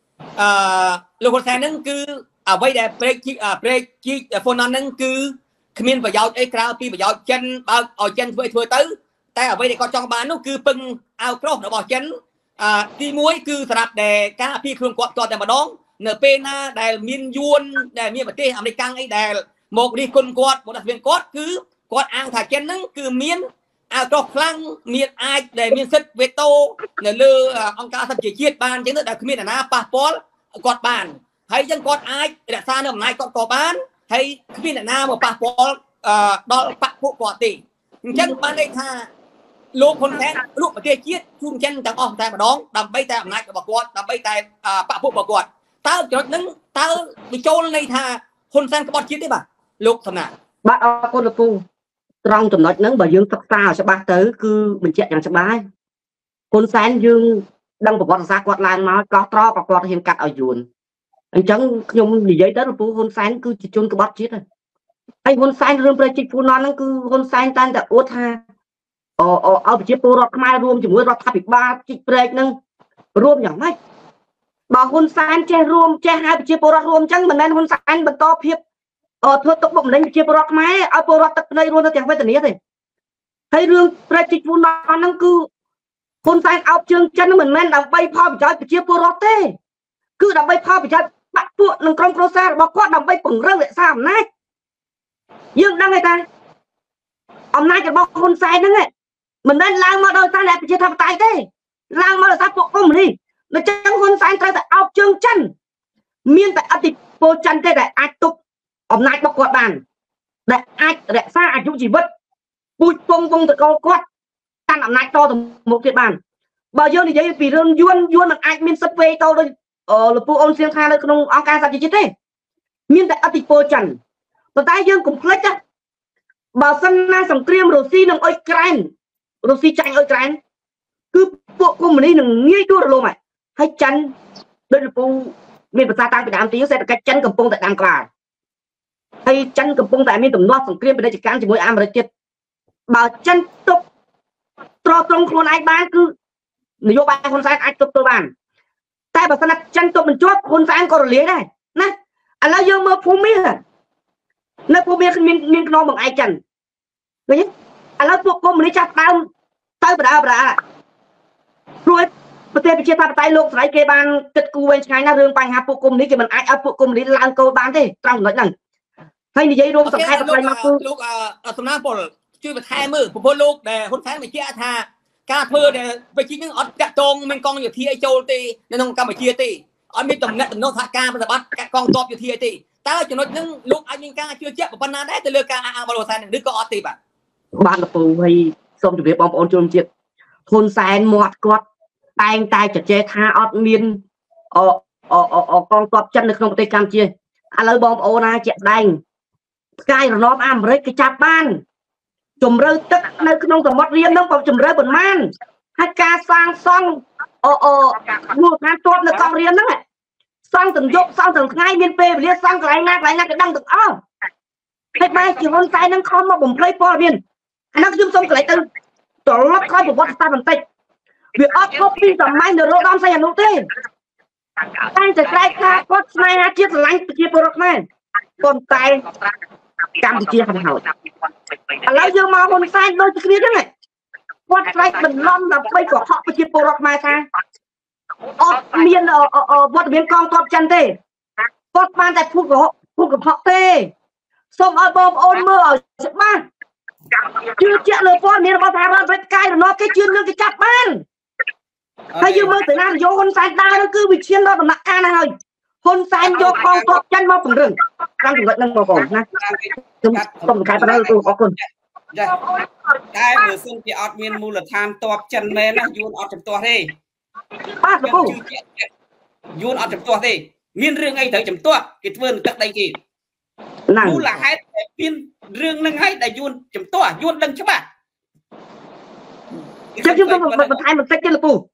à lúc hòn sai nâng cứ à vậy để break chi à break chi phone nâng cứ miền và giàu ấy cao pi và giàu chân bao ở chân với thua tớiแต่เอาไว้ในกอจองบ้านนู้คือปึงเอาครบเราบอกฉันอ่าที่มวยคือสำหรับแต่ก้าพี่เครื่องกอดจอดแต่มาดองเนื้อเป็นนะแต่มีนยวนแต่มีประเทศอเมริกันไอ้แต่หมกดีคนกอดหมกดัดเวียนกอดคือกอดอ่างถ่ายเจนนั้นคือมีนเอาครบครั้งมีนไอแต่มีนเซตเวโต้เนื้อเลือองค์การสังเกตเชียดบ้านจังนั้นแต่คือมีนนะปะปอลกอดบ้านให้ยังกอดไอแต่ซาเนื้อไม้กอดกอดบ้านให้คือมีนนะมาปะปอลเอ่อดอลปะพวกกอดตีจังบ้านได้ท่าลูกคนแทนลูกประเทศจีนชุ่มเช่นจังอ้อมแต่มาน้องดำใบแต่อำนาจกับประกวดดำใบแต่ปะพวกประกวดตาจุดนั้นตาไปโจรในท่าคนแทนกับบอลจีนได้ป่ะลูกทำไงบ้านเอาคนละปูตรองจุดนั้นนั้นบ่ยืงตักตาใช่ป่ะเต๋อคือมันเจ็บอย่างสบายคนแทนยืงดังประวัติศาสตร์กวาดลานมาก็ตรอประกวดเห็นกัดเอาอยู่อันจังยมดีใจเต๋อปูคนแทนคือจิตจนกับบอลจีนเลยไอ้คนแทนเรื่องประจิตปูนอนนั่นคือคนแทนตั้งแต่โอทาอ๋อเอาไปเจ็บปูรถมารวมจมูกรถทับอีกบ้าจิตเปรย์นึงรวมอย่างไรบอกคนแซนเจรวมเจหายไปเจ็บปูรถรวมจังเหมือนนั้นคนแซนบรรทอเพียบเออเธอตกบ่มเลยเจ็บปูรถไหมเอาปูรถตักในรวมตัวอย่างไปแต่นี้สิให้เรื่องเปรย์จิตปูนอนนั่นคือคนแซนเอาเชิงจันเหมือนแม่นเอาใบพ่อไปใช้ไปเจ็บปูรถเต้คือเอาใบพ่อไปใช้ปะตัวหนึ่งกรมโปรเซสบอกว่าเอาใบปุ่งเรื่องเลยสามนัดยืงดังไงตายอำนาจจะบอกคนแซนนั่นแหละmình nên lang mà đôi ta lại chỉ thằng tài thế lang mà là ta phục công đi nó chẳng hôn sai ta tại ao chương chân miên tại ati po chân thế đại ai tục ông này bọc quạt bàn đại ai đại xa ai chúng chỉ vứt bùi bông bông từ câu quạt tan ông này to từ một cái bàn bao nhiêu thì vậy vì đơn yuan yuan là ai miên sắp về tao đây ờ là po ôn xiên khai đây không ông ca sao chỉ thế miên tại ati po chân và tay dương cũng click á bảo sân na sòng kriêm rồi xi nằm ơi canh rồi xí tranh ơi cái cứ bộ của mình đi đừng nghĩ đua luôn mày hay chân đây làปูmiền Bắc ta Việt Nam tí sẽ là cái chân cầm pông tại Đàng Cà hay chân cầm pông tại miền Đông Nam sòng kia bên đây chỉ can chỉ mỗi am mà chết bảo chân tục trò trong con ai bán cứ người vô bán con sai ai tục tôi bán tại bảo sao chân tục mình chốt con sai còn lấy đây nè anh lao vô mơ phú mi à nó phú mi miền miền non bằng ai chân đấyแล้วพวกกรมนี้จับตามเต้าปลาปลารวยประเทศประเทศไทยโลกสายเกบานติดกูเวชไงนะเรื่องปัญหาพวกกรมนี้จะมันไอเอาพวกกรมนี้ล้างโกบานที่ตรังหน่อยนั่นให้นิยรวมสังเกตไปมาคือลูกอ่าสำนักบอลช่วยไปแทนมือผมพูดลูกแต่คนแทนไปเชี่ยท่ากาเพื่อเดี๋ยวไปชี้นึงอัดกระจงมันกองอยู่ที่ไอโจตีในตรงกำไปเชียตีอันมีตรงนั้นตรงโน้ตท่าการปฏิบัติกองตอบอยู่ที่ไอตีแต่จุดนั้นนึงลูกอันมีการเชื่อเชื่อกับปนนาได้แต่เรื่องการอาบอลแทนนึกก็อัดตีแบบบ้านละปูให้ส้มจุดเรียบปอมปอนจุลเจียคนแซนหมดกอดแตงตายจัดเจท่าออดเมียนออออออกองตอบจันในขนมเตยกามเจียอะไรบอมโอนาเจ็ดแดงสกายระนอบอ้ามเรกจับบ้านจุ่มเรือตึกในขนมสมบัติเรียนน้องปอมจุ่มเรือบนมันให้การสร้างซ่องอออหมดงานตัวในกองเรียนนั่นแหละสร้างถึงยกสร้างถึงง่ายเมียนเปย์เรียนสร้างไกลงานไกลงานก็ดังถึงอ้าวให้ไปจีคนแซนนั่งคอมมาผมเพลย์พอเมียนอันนั้นยุ่งสมกับอะไรตึงตัวรถคอยบอกว่าตาบันติviệc ấp copy tầm mai nửa đô đam say nốt tên anhจะใกล้ค่าก็ไม่นะเจี๊ยบหลังเจี๊ยบรถแม่คนตายกำเจี๊ยบขนาดแล้วยังมาคนใส่โดยจะเคลียร์ได้ไงวัดไรเป็นล้อมแบบไปกว่าเขาไปเจี๊ยบรถมาค่ะออกเมียนเออเออเออวัดเมียนกองทัพจันเต้วัดมาแต่พูดกับพูดกับเขาเต้ส่งเอาบอมโอนมือเอาใช่ไหมchưa chuyện lời phone nên bao thà ra cái nó cái chuyên lương cái chặt ban hay như mơ từ nào vô hôn sai đa nó cứ bị chuyên đó bằng nặng ca này rồi hôn sai vô con top chân mau phần rừng đang thử nâng vào cổ nè không cái vào đây tôi có con cái vừa xưng thì admin mua là tham top chân men á yun ở trong toa đi ba được không yun ở trong toa đi miên riêng ngay tới trong toa cái vườn tất đây gì mua là hai miên riêng nâng hay đại yun trong toa yun đừng chứ bạn chắc chúng tôi một một hai một cách là tù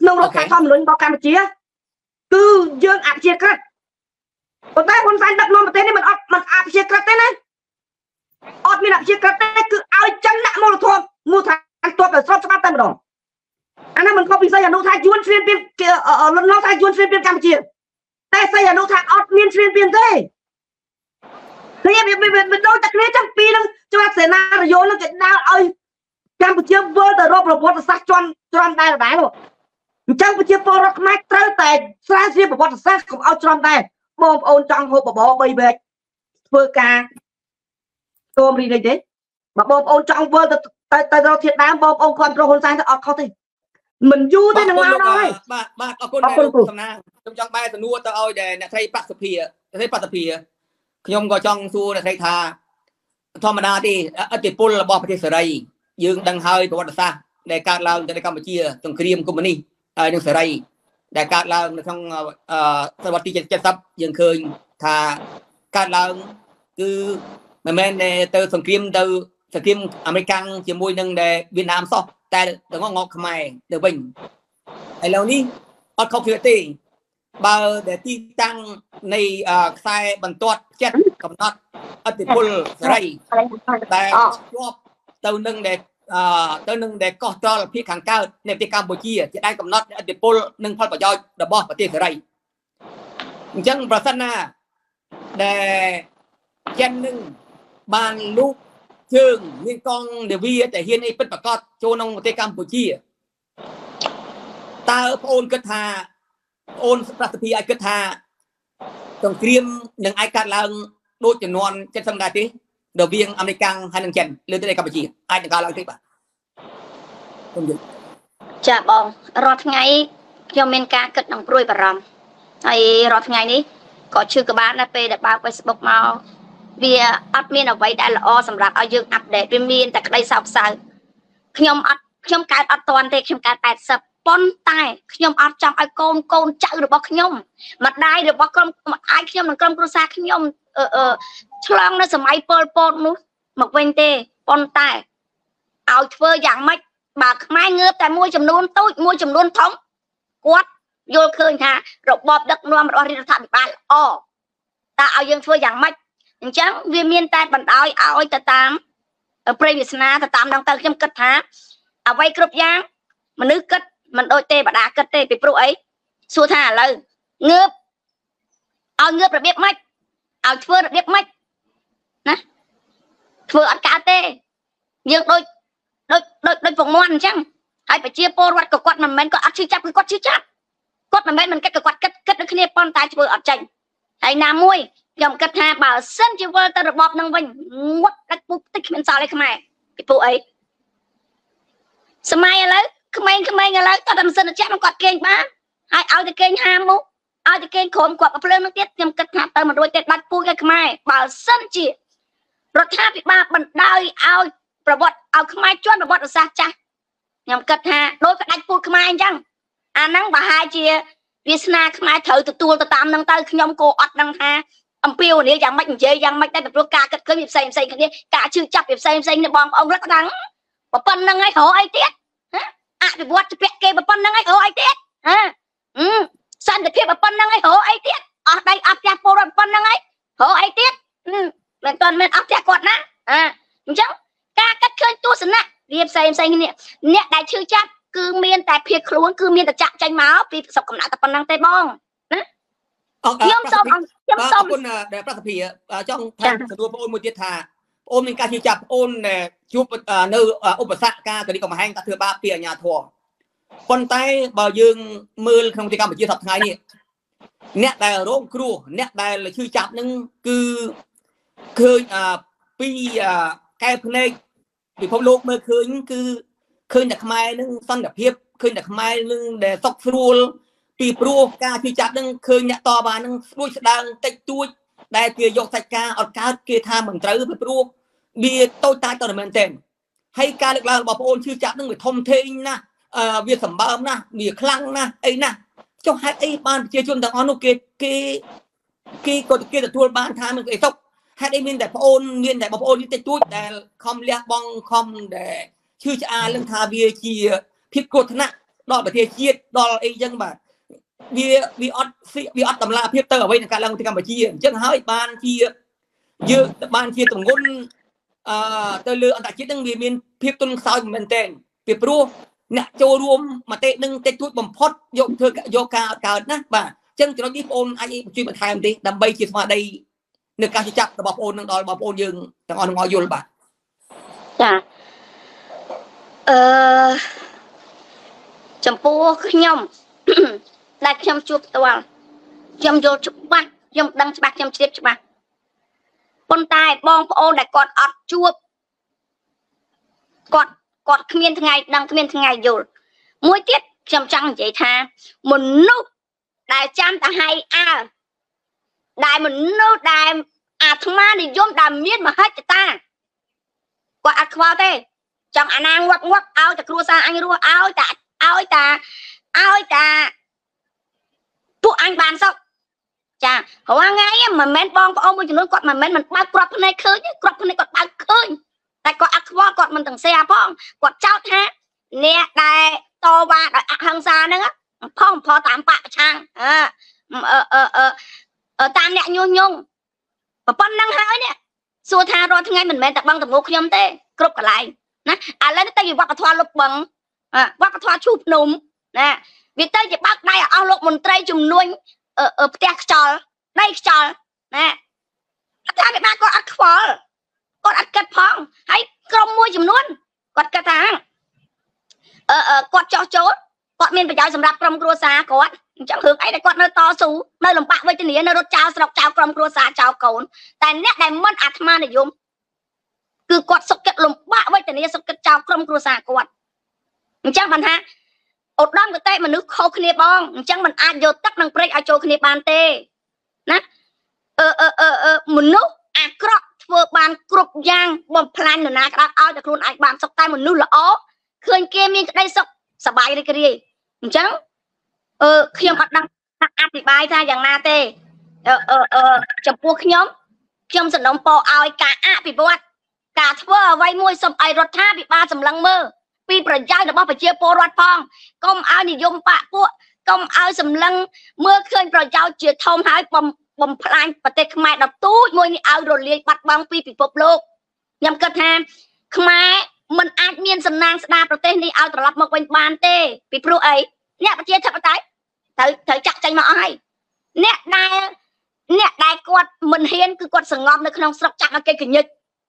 ក្នុងរដ្ឋធម្មនុញ្ញរបស់កម្ពុជាគឺយើងអព្យាក្រឹតប៉ុន្តែហ៊ុនសែនដឹកនាំប្រទេសនេះមិនអត់មិនអព្យាក្រឹតទេណាអត់មានអព្យាក្រឹតទេគឺឲ្យចឹងដាក់មូលធម៌មូលដ្ឋានទ័ពឲ្យស្របច្បាប់តែម្ដងអានោះមិនខុសពីសីហនុថាយួនស្រៀនពីលន់ឡងថាយួនស្រៀនពីកម្ពុជាតែសីហនុថាអត់មានស្រៀនពីទេនេះវាដូចតែគ្នាចឹងពីនឹងច្បាប់សេណារីយ៉ូនឹងគេដើរឲ្យកម្ពុជាវិលទៅរកប្រវត្តិសាស្ត្រជន់ច្រំដែរដែរអញ្ចឹងប្រជាពលរដ្ឋខ្មែរត្រូវតែស្រាវជ្រាវប្រវត្តិសាស្ត្រកុំឲ្យច្រំដែរបងប្អូនចង់ហូបបបរបីវែកធ្វើការតោមរីនេះទេបើបងប្អូនចង់វិលទៅទៅទៅរកធាតុដើមបងប្អូនគាត់ប្រហ៊ុនសែនទៅអត់ខុសទេមិនយូរទេនឹងឡើងហើយបាទបាទអរគុណអ្នកសំណាងខ្ញុំចង់បែរសំណួរទៅឲ្យអ្នកស្រីបសុភាអ្នកស្រីបសុភាខ្ញុំក៏ចង់សួរអ្នកស្រីថាធម្មតាទេឥទ្ធិពលរបស់ប្រទេសសេរីយើងដឹងហើយប្រវត្តិសាស្ត្រដែលកើតឡើងនៅកម្ពុជាសង្គ្រាមកុម្មុយនីសហើយនឹងសេរីដែលកើតឡើងនៅក្នុងសតវត្សទីเจ็ดสิบយើងឃើញថាកើតឡើងគឺមិនមែនទៅសង្គ្រាមទៅសង្គ្រាមអាមេរិកជាមួយនឹងដែលវៀតណាមសោះតែទាំងងកខ្មែរទៅវិញឥឡូវនេះអត់ខុសគ្នាទេបើដែលទីតាំងនៃខ្សែបន្ទាត់ចិត្តកំណត់ឥទ្ធិពលសេរីតែជាប់ទៅនឹងដែលទៅនឹងដែលកោះត្រល់ភាគខាងកើតនៃប្រទេសកម្ពុជាជាដែនកំណត់ឥទ្ធិពលនិងផលប្រយោជន៍របស់ប្រទេសសេរីអញ្ចឹងប្រសិនណាដែលចិននឹងបានលូកជើងមានកងនាវាតែហ៊ានអីពិតប្រកបចូលក្នុងប្រទេសកម្ពុជាតើបងអូនគិតថាបងអូនប្រសិទ្ធភាពឲ្យគិតថាសង្គ្រាមនឹងអាចកើតឡើងដូចចំនួនเจ็ดสิบដែរទេរវាងអាមេរិកហើយនិងចិនលើប្រទេសកម្ពុជាអាចនឹងកើតឡើងទេបាទខ្ញុំយល់ចាបងរាល់ថ្ងៃខ្ញុំមានការគិតនឹងព្រួយបារម្ភហើយរាល់ថ្ងៃនេះក៏ឈឺក្បាលដែរពេលដែលបើក Facebook មកវាអត់មានអ្វីដែលល្អសម្រាប់ឲ្យយើងអាប់ដេតវាមានតែក្តីសោកសៅខ្ញុំអត់ខ្ញុំកើតអត់តាន់ទេខ្ញុំកើតแปดสิบប៉ុន្តែខ្ញុំអត់ចង់ឲ្យកូនកូនចៅរបស់ខ្ញុំម្ដាយរបស់ក្រុមអាចខ្ញុំនិងក្រុមគ្រួសារខ្ញុំអឺអឺឆ្លងនៅសម័យពលពតនោះមកវិញទេប៉ុន្តែឲ្យធ្វើយ៉ាងម៉េចបើខ្មែរងើបតែមួយចំនួនតូចមួយចំនួនធំគាត់យល់ឃើញថារបបដឹកនាំរបស់រដ្ឋាភិបាលល្អតើឲ្យយើងធ្វើយ៉ាងម៉េចអញ្ចឹងវាមានតែបណ្ដោយឲ្យទៅតាមព្រៃវាសនាទៅតាមដងទៅខ្ញុំគិតថាអ្វីគ្រប់យ៉ាងមនុស្សគិតមិនដូចទេបដាគិតទេពីព្រោះអីសួរថាឥឡូវងើបឲ្យងើបរបៀបម៉េចឲ្យធ្វើរបៀបម៉េចណាធ្វើអត់កើតទេយើងដូចដូចដូចដូចពងមាន់អញ្ចឹងហើយប្រជាពលរដ្ឋក៏គាត់មិនមែនគាត់អត់ឈឺចាប់គឺគាត់ឈឺចាប់គាត់មិនមែនមិនគិតក៏គាត់គិតគិតដូចគ្នាប៉ុន្តែធ្វើអត់ចេញហើយណាមួយខ្ញុំគិតថាបើសិនជាវិលទៅរបបនឹងវិញងត់ដាច់ពុកតិចគ្មានសល់ឯខ្មែរពីពួកអីសម័យឥឡូវក្មេងៗឥឡូវតើតែមិនសិនតែចាក់មកគាត់គេងបានហើយឲ្យតែគេងហាមមកឲ្យតែគេងក្រុមគាត់ប្រភ្លើងនឹងទៀតខ្ញុំគិតថាទៅមិនរួចទេដាច់ពូជឯខ្មែរបើសិនជារដ្ឋាភិបាលបណ្ដោយឲ្យប្រវត្តិឲ្យខ្មែរជន់ប្រវត្តិសាស្ត្រចាស់ខ្ញុំគិតថាដូចក៏ដាច់ពូជខ្មែរអញ្ចឹងអាហ្នឹងបើហាជាវាសនាខ្មែរត្រូវទទួលទៅតាមហ្នឹងទៅខ្ញុំក៏អត់ដឹងថាអំពាវនាវយ៉ាងម៉េចនិយាយយ៉ាងម៉េចដែរពីព្រោះការគិតឃើញវាផ្សេងផ្សេងគ្នាការជឿចាប់វាផ្សេងផ្សេងគ្នាបងប្អូនរត់ដឹងប៉ុណ្្នឹងហើយរកអីទៀតអភិវឌ្ឍជាពាក់គេប៉ុណ្្នឹងហើយរកអីទៀតហ៎សន្តិភាពប៉ុណ្្នឹងហើយរកអីទៀតអស់ដៃអស់ផ្ទះពលរដ្ឋប៉ុណ្្នឹងហើយរកអីទៀតមិនទាន់មានអស់ផ្ទះគាត់ណាអញ្ចឹងការគិតឃើញទស្សនៈវាផ្សេងផ្សេងគ្នាអ្នកដែលឈឺចាប់គឺមានតែភៀសខ្លួនគឺមានតែចាក់ចេញមកពីប្រសពកំណត់តែប៉ុណ្្នឹងទេបងណាខ្ញុំសូមខ្ញុំសូមអរគុណដែលប្រសិទ្ធភាពចង់ថាសួរបងអូនមួយទៀតថាបងអូនមានការជឿចាប់បងអូនជួបនៅឧបសគ្គការគណិកំហែងការធ្វើបាបពីអាជ្ញាធរប៉ុន្តែបើយើងមើលក្នុងប្រទេសកម្ពុជាសប្តាហ៍នេះអ្នកដែលរងគ្រោះអ្នកដែលឈឺចាប់នឹងគឺឃើញពីកែភ្នែកពិភពលោកមើលឃើញគឺឃើញតែខ្មែរនឹងសន្តិភាពឃើញតែខ្មែរនឹងដែលសុខស្រួលពីព្រោះការជឿចាប់នឹងឃើញអ្នកតបនឹងស្រួយស្ដាងតិចតួចដែលគេយកសាច់ការអត់កើតគេថាមិនត្រូវពីព្រោះវាតូចតាចទៅមែនទែនហើយការលើកឡើងរបស់បងអូនជឿចាប់នឹងវាធំធេងណាស់វាសម្បើមណាស់វាខ្លាំងណាស់អីណាស់ចុះហេតុអីបានប្រជាជនទាំងអស់នោះគេគេគេក៏គេទទួលបានថាមិនអីសុខហេតុអីមានតែបងអូនមានតែបងប្អូនតិចតួចដែលខំលះបង់ខំដែលឈឺឆ្អាលនឹងថាវាជាភាពគ្រោះថ្នាក់ដល់ប្រទេសជាតិដល់អីចឹងបាទវាវាអត់វាអត់តម្លាភាពទៅអ្វីនឹងកើតឡើងនៅកម្ពុជាអញ្ចឹងហើយបានជាយើងបានជាទម្ងន់អឺទៅលើអន្តរជាតិនឹងវាមានភាពទន់ខ្សោយមែនទែនពីព្រោះអ្នកចូលរួមមតិនឹងតិចតួចបំផុតយកធ្វើយកការកើតណាបាទអញ្ចឹងចំណុចនេះបងប្អូនអាចជួយបន្ថែមទេដើម្បីជាស្មារតីនៅការចាប់របស់បងប្អូននឹងដល់បងប្អូនយើងទាំងអស់នឹងឲ្យយល់បាទចាអឺចំពោះខ្ញុំដែលខ្ញុំជួបផ្ទាល់ខ្ញុំយល់ច្បាស់ខ្ញុំដឹងច្បាស់ខ្ញុំជ្រាបច្បាស់ប៉ុន្តែបងប្អូនដែលគាត់អត់ជួបគាត់គាត់គ្មានថ្ងៃដឹងគ្មានថ្ងៃយល់មួយទៀតខ្ញុំចង់និយាយថាមនុស្សដែលចាំតែហៃអើដែលមនុស្សដែលអាត្មានិយមដែលមានមហិច្ឆតាគាត់អត់ខ្វល់ទេចង់អាណាងាប់ងាប់ឲ្យតែគ្រួសារអញរស់ឲ្យតែឲ្យតែឲ្យតែពួកអញបានសុខចាព្រោះថ្ងៃមិនមែនបងប្អូនមួយចំនួនគាត់មិនមែនមិនបើកគ្រាប់ភ្នែកឃើញគ្រាប់ភ្នែកគាត់បើកឃើញតែគាត់អត់ខ្វល់គាត់មិនទាំងសេផងគាត់ចោទថាអ្នកដែលតវ៉ាដោយអហិង្សាហ្នឹងផងផលតាមបកប្រឆាំងអឺអឺអឺតាមអ្នកញុះញង់ប៉ុណ្ណឹងហើយនេះសួរថារាល់ថ្ងៃមិនមែនតែបឹងតងខ្ញុំទេគ្រប់កន្លែងណាឥឡូវទៅជាវប្បធម៌លុបបឹងវប្បធម៌ឈូសភ្នំណាវាទៅជាបើកដៃឲ្យអស់លោកមន្ត្រីជំនួញផ្ទះខ្យល់ដីខ្យល់ណាថាវាបានគាត់អត់ខ្វល់គាត់អត់គិតផងហើយក្រុមមួយចំនួនគាត់គិតថាអឺគាត់ចោះចូលគាត់មានប្រយោជន៍សម្រាប់ក្រុមគ្រួសារគាត់អញ្ចឹងរឿងអីដែលគាត់នៅតស៊ូនៅលំបាកវេទនានៅរត់ចោលស្រុកចោលក្រុមគ្រួសារចោលកូនតែអ្នកដែលមិនអាត្មានិយមគឺគាត់សុខចិត្តលំបាកវេទនាសុខចិត្តចោលក្រុមគ្រួសារគាត់អញ្ចឹងបានថាឧត្តមគតិមនុស្សខុសគ្នាបងអញ្ចឹងมันអាចយកទឹកនិងព្រៃឲ្យចូលគ្នាបានទេណាអឺអឺអឺមនុស្សអាក្រក់ធ្វើបានគ្រប់យ៉ាងបំផ្លាញនរណាក៏ដោយឲ្យតែខ្លួនឯងបានសុខតែមនុស្សល្អឃើញគេមានក្តីសុខសប្បាយរីករាយអញ្ចឹងអឺខ្ញុំអត់ដឹងថាអธิบายថាយ៉ាងណាទេអឺអឺអឺចំពោះខ្ញុំខ្ញុំសនំពរឲ្យការអភិវឌ្ឍការធ្វើអ្វីមួយសូមឲ្យរដ្ឋាភិបាលសម្លឹងមើលពីប្រយោជន៍របស់ប្រជាពលរដ្ឋផងកុំឲ្យនិយមបកពួកកុំឲ្យសម្លឹងមើលឃើញប្រយោជន៍ជាធំហើយបំបំផ្លាញប្រទេសខ្មែរដល់ទូចមួយនេះឲ្យរលាយបាត់បង់ពីពិភពលោកខ្ញុំគិតថាខ្មែរមិនអាចមានសំណាងស្ដារប្រទេសនេះឲ្យត្រឡប់មកវិញបានទេពីព្រោះអីអ្នកប្រជាធិបតេយ្យត្រូវត្រូវចាក់ចេញមកអស់ហើយអ្នកដែលអ្នកដែលគាត់មិនហ៊ានគឺគាត់សង្ងំនៅក្នុងស្រុកចាក់ឲ្យគេកញិច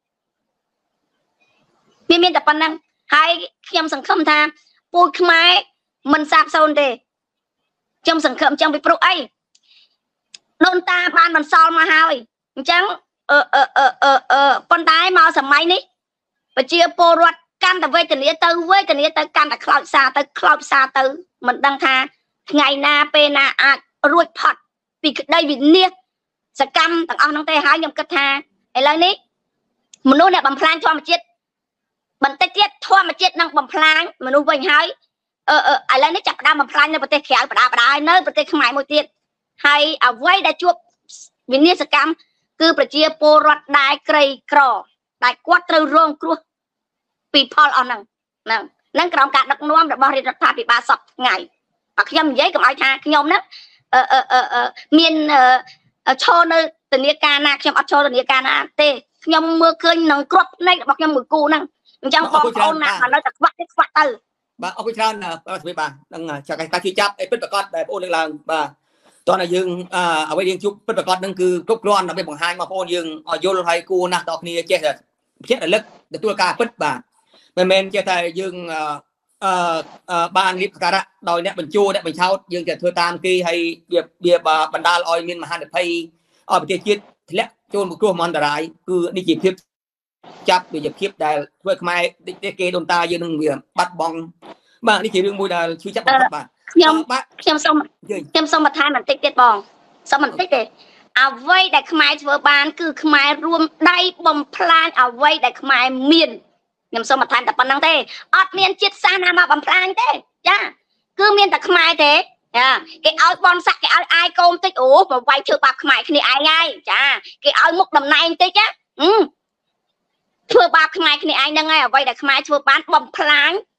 វាមានតែប៉ុណ្ណឹងហើយខ្ញុំសង្ឃឹមថាពូជខ្មែរមិនសាបសូន្យទេខ្ញុំសង្ឃឹមចឹងពីព្រោះអីដូនតាបានបន្សល់មកហើយអញ្ចឹងអឺអឺអឺអឺអឺប៉ុន្តែមកសម័យនេះប្រជាពលរដ្ឋកាន់តែវេទនាទៅវេទនាទៅកាន់តែខ្លោចសារទៅខ្លោចសារទៅមិនដឹងថាថ្ងៃណាពេលណាអាចរួចផុតពីក្តីវិនាសសកម្មទាំងអស់ហ្នឹងទេហើយខ្ញុំគិតថាឥឡូវនេះមនុស្សអ្នកបំផ្លាញធម្មជាតិបន្តិចទៀតធម្មជាតិនឹងបំផ្លាញមនុស្សវិញហើយអឺឥឡូវនេះចាប់ផ្ដើមបំផ្លាញនៅប្រទេសក្រៅបដាបដានៅប្រទេសខ្មែរមួយទៀតហើយអ្វីដែលជួបវិនាសកម្មគឺប្រជាពលរដ្ឋដែលក្រីក្រដែលគាត់ត្រូវរងគ្រោះពីផលអស់ហ្នឹងហ្នឹងហ្នឹងក្រោមការដឹកនាំរបស់រដ្ឋាភិបាលសពថ្ងៃតែខ្ញុំនិយាយកុំឲ្យថាខ្ញុំហ្នឹងអឺអឺអឺមានឈរនៅធនាគារណាខ្ញុំអត់ឈរធនាគារណាទេខ្ញុំមើលឃើញនឹងគ្រាប់ភ្នែករបស់ខ្ញុំមួយគូហ្នឹងអញ្ចឹងបងប្អូនណាឥឡូវតែខ្វាក់ទេខ្វាក់ទៅបាទអរគុណច្រើនបាទស្មីបាទនឹងចាក់ការជិះចាប់អីពិតប្រកបដែលបងប្អូនលើកឡើងបាទតោះតែយើងអ្វីយើងជួបពិតប្រកបហ្នឹងគឺគ្រប់គ្រាន់ដើម្បីបង្ហាញបងប្អូនយើងឲ្យយល់ហើយគួរណាស់តគ្នាចេះតែចេះរលឹកទទួលការពិតបាទមិនមែនចេះតែយើងអឺបានរៀបសការៈដោយអ្នកបញ្ជូអ្នកបញ្ឆោតយើងจะធ្វើតាមគេហើយវាវាបណ្ដាលឲ្យមានមហានិភ័យឲ្យប្រទេសជាតិធ្លាក់ចូលមកគ្រោះមហន្តរាយគឺនេះជាភាពចាប់វាជាភាពដែលធ្វើខ្មែរគេដូនតាយើងនឹងវាបាត់បង់បាទនេះជារឿងមួយដែលឈឺចាប់បំផុតបាទខ្ញុំខ្ញុំសូមខ្ញុំសូមបន្ថែមបន្តិចទៀតបងសូមបន្តិចទេអ្វីដែលខ្មែរធ្វើបានគឺខ្មែររួមដៃបំផ្លាញអ្វីដែលខ្មែរមានខ្ញុំសូមបន្ថែមតែប៉ុណ្្នឹងទេអត់មានជាតិសាសន៍ណាមកបំផ្លាញទេចាគឺមានតែខ្មែរទេចាគេឲ្យបនស័កគេឲ្យអាយកូនតិចអូមកវាយធ្វើបាបខ្មែរគ្នាឯងហើយចាគេឲ្យមុខតំណែងតិចណាធ្វើបាបខ្មែរគ្នាឯងហ្នឹងហើយអ្វីដែលខ្មែរធ្វើបានបំផ្លាញ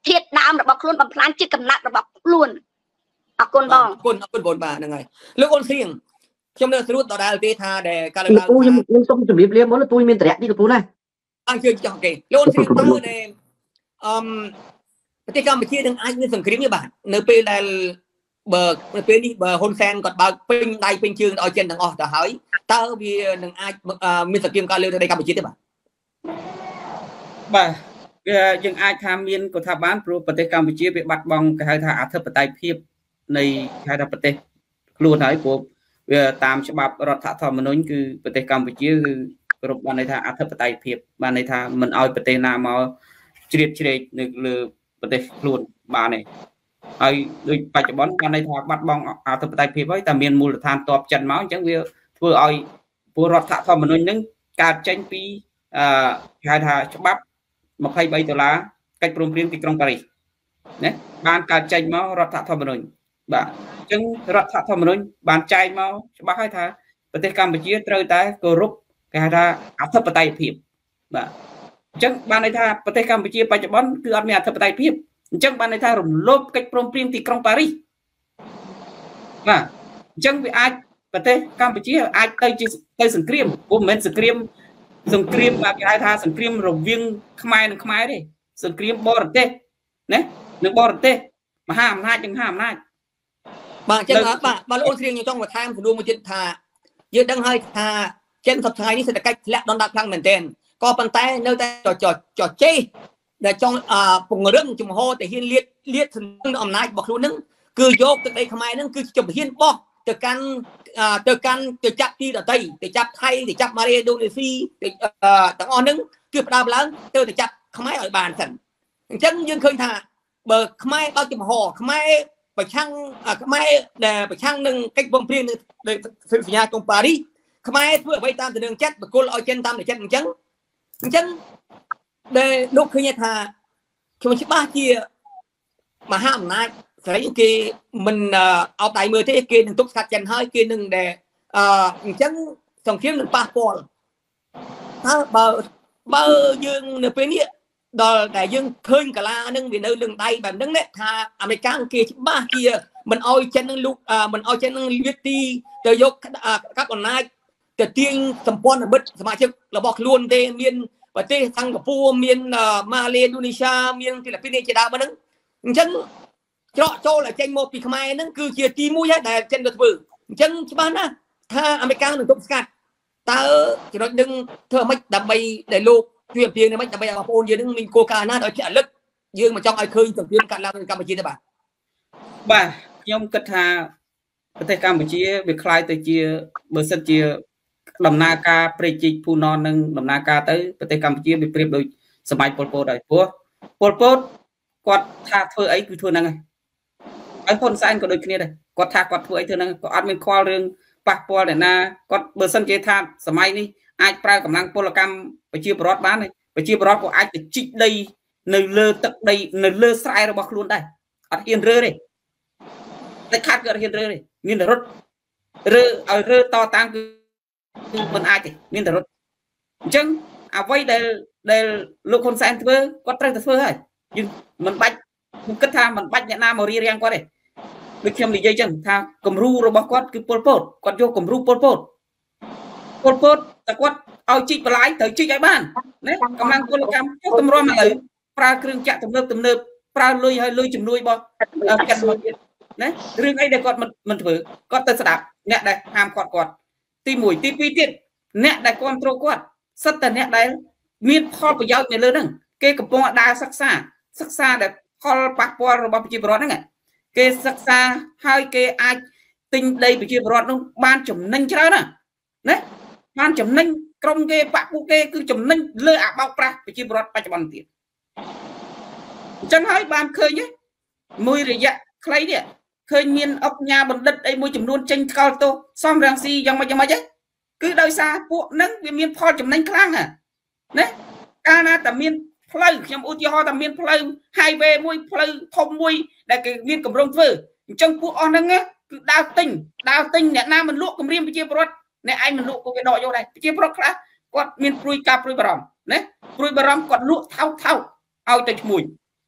ធាតដើមរបស់ខ្លួនបំផ្លាញចិត្តកំណត់របស់ខ្លួនអរគុណបងអរគុណអរគុណបងបាទហ្នឹងហើយលោកអូនសៀងខ្ញុំនៅស្រួតដដែលទេថាដែលការលើកឡើងពូខ្ញុំខ្ញុំសូមជម្រាបលាមុនពូមានតរៈនេះលោកពូណាអញ្ជើញចង់គេលោកអូនសៀងតើដែលអឺប្រទេសកម្ពុជានឹងអាចមានសង្គ្រាមទេបាទនៅពេលដែលបើនៅពេលនេះបើហ៊ុនសែនគាត់បើកពេញដៃពេញជើងឲ្យចិនទាំងអស់ទៅហើយតើវានឹងអាចមានសង្គ្រាមកើតលើប្រទេសកម្ពុជាទេបាទបាទវាយើងអាចថាមានក៏ថាបានព្រោះប្រទេសកម្ពុជាវាបាត់បង់គេហៅថាអធិបតេយ្យភាពនៃគេហៅថាប្រទេសខ្លួនហើយព្រោះវាតាមច្បាប់រដ្ឋធម្មនុញ្ញគឺប្រទេសកម្ពុជាគឺគ្រប់បានន័យថាអធិបតេយ្យភាពបានន័យថាមិនឲ្យប្រទេសណាមកជ្រៀតជ្រែកនៅលើប្រទេសខ្លួនបានទេហើយដូចបច្ចុប្បន្នបានន័យថាបាត់បង់អធិបតេយ្យភាពហើយតែមានមូលដ្ឋានតបចិនមកអញ្ចឹងវាធ្វើឲ្យពលរដ្ឋធម្មនុញ្ញនឹងកើតចេញពីអឺគេហៅថាច្បាប់ម្ភៃបីដុល្លារកិច្ចព្រមព្រៀងទីក្រុងប៉ារីសណាបានកើតចេញមករដ្ឋធម្មនុញ្ញបាទអញ្ចឹងរដ្ឋធម្មនុញ្ញបានចែងមកច្បាស់ហើយថាប្រទេសកម្ពុជាត្រូវតែគោរពគេហៅថាអធិបតេយ្យភាពបាទអញ្ចឹងបានន័យថាប្រទេសកម្ពុជាបច្ចុប្បន្នគឺអត់មានអធិបតេយ្យភាពអញ្ចឹងបានន័យថារំលោភកិច្ចព្រមព្រៀងទីក្រុងប៉ារីសបាទអញ្ចឹងវាអាចប្រទេសកម្ពុជាអាចទៅជាទៅសង្គ្រាមព្រោះមិនមែនសង្គ្រាមសង្គ្រាមគេហៅថាសង្គ្រាមរវាងខ្មែរនិងខ្មែរទេសង្គ្រាមបរទេសណានិងបរទេសមហាអំណាចនិងមហាអំណាចបាទអញ្ចឹងបាទបាទលោកអូនស្រីខ្ញុំចង់បន្ថែមសំណួរមួយទៀតថាយើងដឹងហើយថាចិនសប្តាហ៍នេះសេដ្ឋកិច្ចធ្លាក់ដុនដាបខ្លាំងមែនទែនក៏ប៉ុន្តែនៅតែចចចចេះដែលចង់ពង្រឹងជំហរទៅហ៊ានលៀតលៀតអំណាចរបស់ខ្លួននឹងគឺយកទឹកដីខ្មែរនឹងគឺជំហ៊ានបោះទៅកាន់ទៅកាន់ទៅចាប់ទីដតីទៅចាប់ថៃទៅចាប់ម៉ាឡេឥណ្ឌូនេស៊ីទាំងអស់ហ្នឹងគឺផ្ដើមឡើងទៅទៅចាប់ខ្មែរឲ្យបានសិនអញ្ចឹងយើងឃើញថាបើខ្មែរបើកចំហខ្មែរប្រឆាំងខ្មែរដែលប្រឆាំងនឹងកិច្ចព្រមព្រៀងនៅសញ្ញាក្រុងប៉ារីសខ្មែរធ្វើអ្វីតាមទំនឹងចិត្តបកគលឲ្យចិនតាមតែចិត្តអញ្ចឹងអញ្ចឹងដែលលោកឃើញថាខ្ញុំច្បាស់ជាមហាអំណាចស្រីគេមិនអោបដៃមើលទេគេនឹងទុកស្កាត់ចិនហើយគេនឹងដែលអឺអញ្ចឹងសង្គ្រាមនឹងប៉ះពាល់ហើយបើបើយើងនៅពេលនេះដល់តែយើងឃើញកាឡានឹងវានៅលឹងដៃបែបហ្នឹងថាអាមេរិកគេច្បាស់ជាមិនអោយចិននឹងលូកមិនអោយចិននឹងលៀតទីទៅយកកាប់អំណាចទៅទាញសម្ព័ន្ធមិត្តសមាជិករបស់ខ្លួនទេមានប្រទេសសិង្ហបុរីមានម៉ាឡេឥណ្ឌូនេស្យាមានហ្វីលីពីនជាដើមហ្នឹងអញ្ចឹងច្រកចូលឲ្យចេញមកពីខ្មែរហ្នឹងគឺជាទីមួយហើយដែលចិនក៏ធ្វើអញ្ចឹងច្បាស់ណាស់ថាអាមេរិកនឹងទប់ស្កាត់តើចំណុចនឹងធ្វើម៉េចដើម្បីដែលលោកជួយអំពាវនាវម៉េចដើម្បីឲ្យបងប្អូនយើងនឹងមានគោលការណ៍ណាឲ្យជាអលឹកយើងមិនចង់ឲ្យឃើញសង្គ្រាមកាត់ឡើងនៅកម្ពុជាទេបាទបាទខ្ញុំគិតថាប្រទេសកម្ពុជាវាคล้ายទៅជាបើសិនជាដំណើរការព្រែកជីកភូណននឹងដំណើរការទៅប្រទេសកម្ពុជាវាប្រៀបដូចសម័យប៉ុលពតហើយព្រោះប៉ុលពតគាត់ថាធ្វើអីគឺធ្វើហ្នឹងហើយហើយហ៊ុនសែនក៏ដូចគ្នាដែរគាត់ថាគាត់ធ្វើអីធ្វើហ្នឹងក៏អត់មានខ្វល់រឿងប៉ះពាល់អ្នកណាគាត់បើសិនជាថាសម័យនេះអាចប្រើកម្លាំងពលកម្មប្រជាពលរដ្ឋបានទេប្រជាពលរដ្ឋក៏អាចទៅជីកដីនៅលើទឹកដីនៅលើស្រែរបស់ខ្លួនដែរអត់ហ៊ានរើទេតែខាត់ក៏ហ៊ានរើទេមានតែរត់រើឲ្យរើតតាំងគឺមិនអាចទេមានតែរត់អញ្ចឹងអ្វីដែលដែលលោកហ៊ុនសែនធ្វើគាត់ត្រូវតែធ្វើហើយយើងមិនបាច់ខ្ញុំគិតថាមិនបាច់អ្នកណាមករៀបរៀងគាត់ទេដូចខ្ញុំនិយាយចឹងថាគំរូរបស់គាត់គឺប៉ុលពតគាត់យកគំរូប៉ុលពតប៉ុលពតតែគាត់ឲ្យជីកបន្លាយត្រូវជីកឲ្យបានណាកម្លាំងពលកម្មចុះទម្រាំឥឡូវប្រើគ្រឿងចាក់ទំនើបទំនើបប្រើលុយឲ្យលុយជំនួយរបស់កាត់មកទៀតណារឿងអីដែលគាត់មិនមិនធ្វើគាត់ទៅស្ដាប់អ្នកដែលហាមគាត់គាត់ទីមួយទីពីរទៀតអ្នកដែលគ្រប់គ្រងគាត់សិតតែអ្នកដែលមានផលប្រយោជន៍នៅលើហ្នឹងគេកំពុងដើរសិក្សាសិក្សាដែលផលប៉ះពាល់របស់ប្រជាពលរដ្ឋហ្នឹងគេសិក្សាហើយគេអាចទិញដីប្រជាពលរដ្ឋនោះបានចំណេញច្រើនណាណាបានចំណេញក្រុមគេបាក់ពួកគេគឺចំណេញលើអាបោកប្រាស់ប្រជាពលរដ្ឋបច្ចុប្បន្នទៀតអញ្ចឹងហើយបានឃើញមួយរយៈខ្លីនេះឃើញមានអុកញ៉ាបណ្ឌិតអីមួយចំនួនចេញថ្កល់ទោសសំរងស៊ីយ៉ាងម៉េចយ៉ាងម៉េចគឺដោយសារពួកហ្នឹងវាមានផលចំណេញខ្លាំងណាកាលណាតែមានផ្លូវខ្ញុំឧទាហរណ៍តែមានផ្លូវ highway មួយផ្លូវធំមួយដែលគេមានកម្រងធ្វើអញ្ចឹងពួកអស់ហ្នឹងគឺដើរទិញដើរទិញអ្នកណាមិនលក់គម្រាមប្រជាពលរដ្ឋអ្នកឯងមិនលក់ក៏គេដកយកដែរប្រជាពលរដ្ឋខ្លះគាត់មានព្រួយការព្រួយបារម្ភណាព្រួយបារម្ភគាត់លក់ថោកថោកឲ្យទៅឈ្មួញ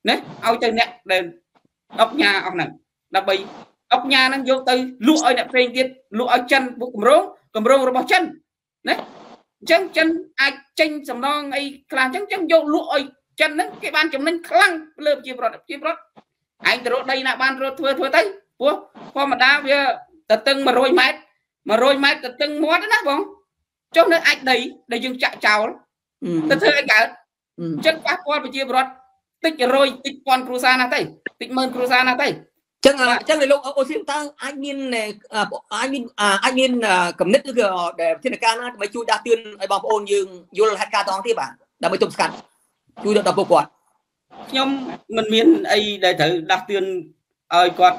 ណាឲ្យទៅអ្នកដែលអុកញ៉ាអស់ហ្នឹងដើម្បីអុកញ៉ាហ្នឹងយកទៅលក់ឲ្យអ្នកផ្សេងទៀតលក់ឲ្យចិនពួកគម្រោងគម្រោងរបស់ចិនណាអញ្ចឹងចិនអាចចេញសំណងអីខ្លះអញ្ចឹងអញ្ចឹងយកលក់ឲ្យចិនហ្នឹងគេបានចំណេញខ្លាំងលើប្រជាពលរដ្ឋប្រជាពលរដ្ឋឯងទៅរកដីណាបានរត់ធ្វើធ្វើទៅព្រោះធម្មតាវាទៅតឹង100ម៉ែត្រ100ម៉ែត្រទៅតឹងមាត់ណាបងចុះនៅអាចដីដែលយើងចាក់ចោលទៅធ្វើអីកើតអញ្ចឹងប៉ះពាល់ប្រជាពលរដ្ឋតិចរយតិចពាន់គ្រួសារណាស់ទៅតិចម៉ឺនគ្រួសារណាស់ទៅចឹងអញ្ចឹងលោកអូសៀងតើអាចមានអាចមានអាចមានកំណត់ឬក៏ដែលធានាការណាដើម្បីជួយដាស់តឿនឲ្យបងប្អូនយើងយល់ហេតុការណ៍តងទៀតបាទដើម្បីទប់ស្កាត់ជួយដល់ពួកគាត់ខ្ញុំមិនមានអីដែលត្រូវដាស់តឿនឲ្យគាត់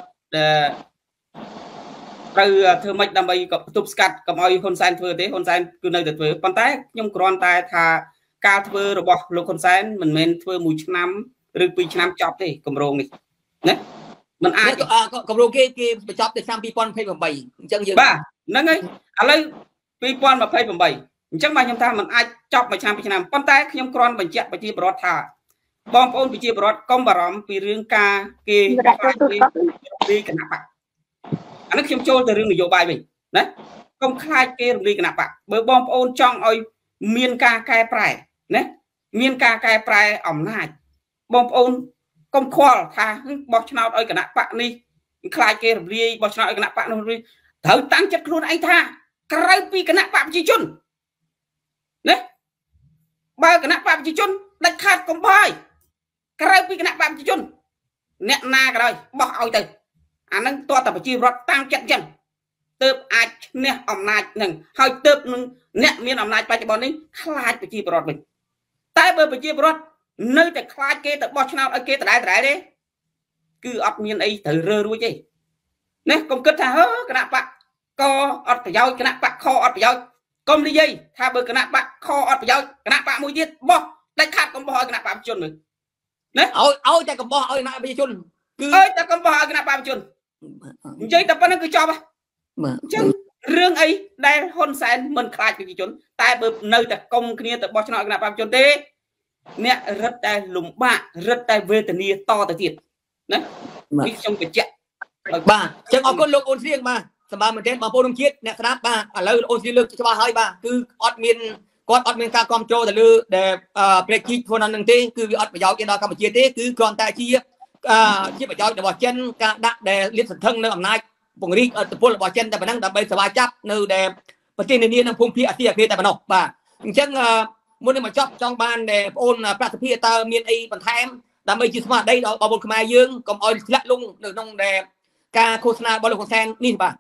ត្រូវធ្វើម៉េចដើម្បីទប់ស្កាត់កុំឲ្យហ៊ុនសែនធ្វើទេហ៊ុនសែនគឺនៅតែធ្វើប៉ុន្តែខ្ញុំគ្រាន់តែថាការធ្វើរបស់លោកហ៊ុនសែនមិនមែនធ្វើមួយឆ្នាំឬពីរឆ្នាំចប់ទេគម្រោងនេះណាមិនអាចគម្រោងគេគេបញ្ចប់ទៅឆ្នាំពីរពាន់ยี่สิบแปดអញ្ចឹងយើងបាទហ្នឹងហើយឥឡូវពីរពាន់ยี่สิบแปดអញ្ចឹងបាទខ្ញុំថាមិនអាចចប់មួយឆ្នាំពីរឆ្នាំប៉ុន្តែខ្ញុំគ្រាន់បញ្ជាក់ប្រជាពលរដ្ឋថាបងប្អូនប្រជាពលរដ្ឋកុំបារម្ភពីរឿងការគេពីគណៈបកអានេះខ្ញុំចូលទៅរឿងនយោបាយវិញណាកុំខ្លាចគេរំលាយគណៈបកបើបងប្អូនចង់ឲ្យមានការកែប្រែណាមានការកែប្រែអំណាចបងប្អូនកុំខ្វល់ថាបោះឆ្នោតឲ្យគណៈបកនេះខ្លាចគេរំលាយបោះឆ្នោតឲ្យគណៈបកនោះត្រូវតាំងចិត្តខ្លួនឯងថាក្រៅពីគណៈបកប្រជាជនណាបើគណៈបកប្រជាជនដាច់ខាតកុំបាយក្រៅពីគណៈបកប្រជាជនអ្នកណាក៏ដោយបោះឲ្យទៅអានឹងតើតប្រជាពលរដ្ឋតាំងចិត្តចឹងទើបអាចឈ្នះអំណាចនឹងហើយទើបនឹងអ្នកមានអំណាចបច្ចុប្បន្ននេះខ្លាចប្រជាពលរដ្ឋវិញតែបើប្រជាពលរដ្ឋនៅតែខ្លាចគេទៅបោះឆ្នោតឲ្យគេដដែលដដែលទេគឺអត់មានអីត្រូវរើរួចទេណាកុំគិតថាហឺគណៈបកកអត់ប្រយោជន៍គណៈបកខអត់ប្រយោជន៍កុំនិយាយថាបើគណៈបកខអត់ប្រយោជន៍គណៈបកមួយទៀតបោះដាច់ខាតកុំបោះឲ្យគណៈបកប្រជាជនមើលណាឲ្យឲ្យតែកុំបោះឲ្យគណៈប្រជាជនគឺឲ្យតែកុំបោះឲ្យគណៈបកប្រជាជននិយាយតែប៉ុណ្្នឹងគឺចប់ហ៎អញ្ចឹងរឿងអីដែលហ៊ុនសែនមិនខ្លាចប្រជាជនតែបើនៅតែកុំគ្នាទៅបោះឆ្នោតគណៈបកប្រជាជនទេអ្នករឹតតែលំបាករឹតតែវេទនាតទៅទៀតណានេះខ្ញុំបញ្ជាក់បាទអញ្ចឹងអរគុណលោកអូនសៀងបាទសម្រាប់មែនទេបងប្អូនក្នុងជាតិអ្នកស្ដាប់បាទឥឡូវអូនសៀងលើកច្បាស់ហើយបាទគឺអត់មានគាត់អត់មានការគ្រប់គ្រងទៅលើដែលប្រេកជីធ្វើនៅនឹងទេគឺវាអត់ប្រយោជន៍ទេដល់កម្ពុជាទេគឺគ្រាន់តែជាជាប្រយោជន៍របស់ចិនការដាក់ដែលលាតសន្ធឹងនៅអំណាចពង្រីកឥទ្ធិពលរបស់ចិនតែប៉ុណ្ណឹងដើម្បីស្វែងចាប់នៅដែលប្រទេសនានាក្នុងភូមិភាគអាស៊ីអាគ្នេយ៍តែប៉ុណ្ណោះបាទអញ្ចឹងមុននឹងមកចប់ចង់បានបងប្អូនប្រតិភិតើមានអីបន្ថែមដើម្បីជាស្មារតីដល់បងប្អូនខ្មែរយើងកុំឲ្យធ្លាក់លង់នៅក្នុងដែលការឃោសនារបស់លោកហ៊ុនសែននេះបាទ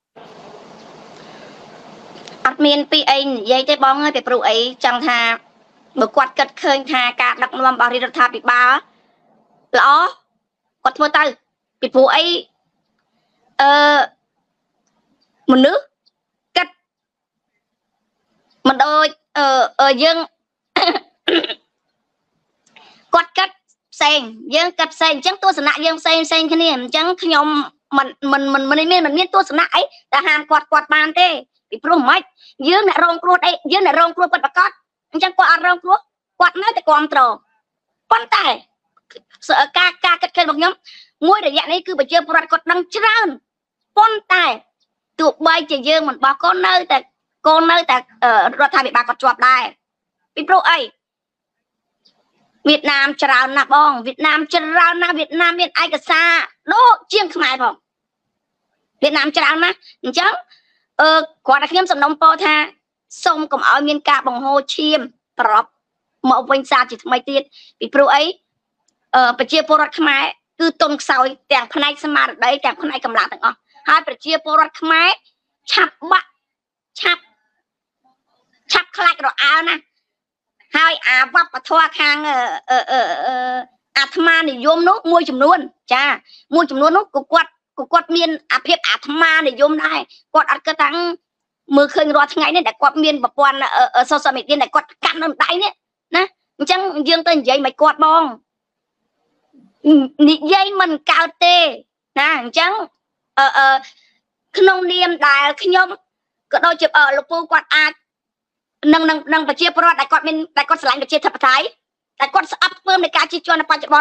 អត់មានពីអីនិយាយទេបងហើយពីព្រោះអីចង់ថាបើគាត់គិតឃើញថាការដឹកនាំរបស់រដ្ឋាភិបាលល្អគាត់ធ្វើទៅពីព្រោះអីអឺមនុស្សគិតមិនដូចអឺយើងគាត់គិតផ្សេងយើងគិតផ្សេងអញ្ចឹងទស្សនៈយើងផ្សេងផ្សេងគ្នាអញ្ចឹងខ្ញុំមិនមិនមិនមិនមានមិនមានទស្សនៈអីតែហាមគាត់គាត់បានទេពីព្រោះមិនយើងអ្នករងគ្រោះអីយើងអ្នករងគ្រោះពិតប្រាកដអញ្ចឹងគាត់អត់រងគ្រោះគាត់នៅតែគ្រប់ត្រប៉ុន្តែការការគិតឃើញរបស់ខ្ញុំមួយរយៈនេះគឺប្រជាពលរដ្ឋគាត់ដឹងច្រើនប៉ុន្តែទោះបីជាយើងមិនបោះកូននៅតែកូននៅតែរដ្ឋាភិបាលគាត់ជាប់ដែរពីព្រោះអីវៀតណាមច្រើនណាស់បងវៀតណាមច្រើនណាស់វៀតណាមមានឯកសារដូចជាងខ្មែរផងវៀតណាមច្រើនណាស់អញ្ចឹងអឺគាត់តែខ្ញុំសំណូមពរថាសូមកុំឲ្យមានការបង្ហូរឈាមប្រប់មកវិញសាជាថ្មីទៀតពីព្រោះអីអឺប្រជាពលរដ្ឋខ្មែរគឺទុនខ្សោយទាំងផ្នែកស្មារតីទាំងផ្នែកកម្លាំងទាំងអស់ហើយប្រជាពលរដ្ឋខ្មែរឆាប់បាក់ឆាប់ឆាប់ខ្លាចរអើណាហើយអាវប្បធម៌ខាងអឺអឺអាត្មានិយមនោះមួយចំនួនចាមួយចំនួននោះក៏គាត់ក៏គាត់មានអាភិបអាត្មានិយមដែរគាត់អត់គិតថាមើលឃើញរាល់ថ្ងៃនេះដែលគាត់មានប្រព័ន្ធ social media ដែលគាត់កាន់នៅដៃនេះណាអញ្ចឹងយើងទៅនិយាយមិនគាត់បងនិយាយមិនកើតទេណាអញ្ចឹងអឺអឺក្នុងនាមដែលខ្ញុំក៏ដូចជាលោកពូគាត់អាចនឹងនឹងនឹងប្រជាពលរដ្ឋដែលគាត់មានដែលគាត់ឆ្លាញ់ប្រជាធិបតេយ្យដែលគាត់ស្អប់ធ្វើនៃការជិះជាន់នៅបច្ចុប្បន្ននេះ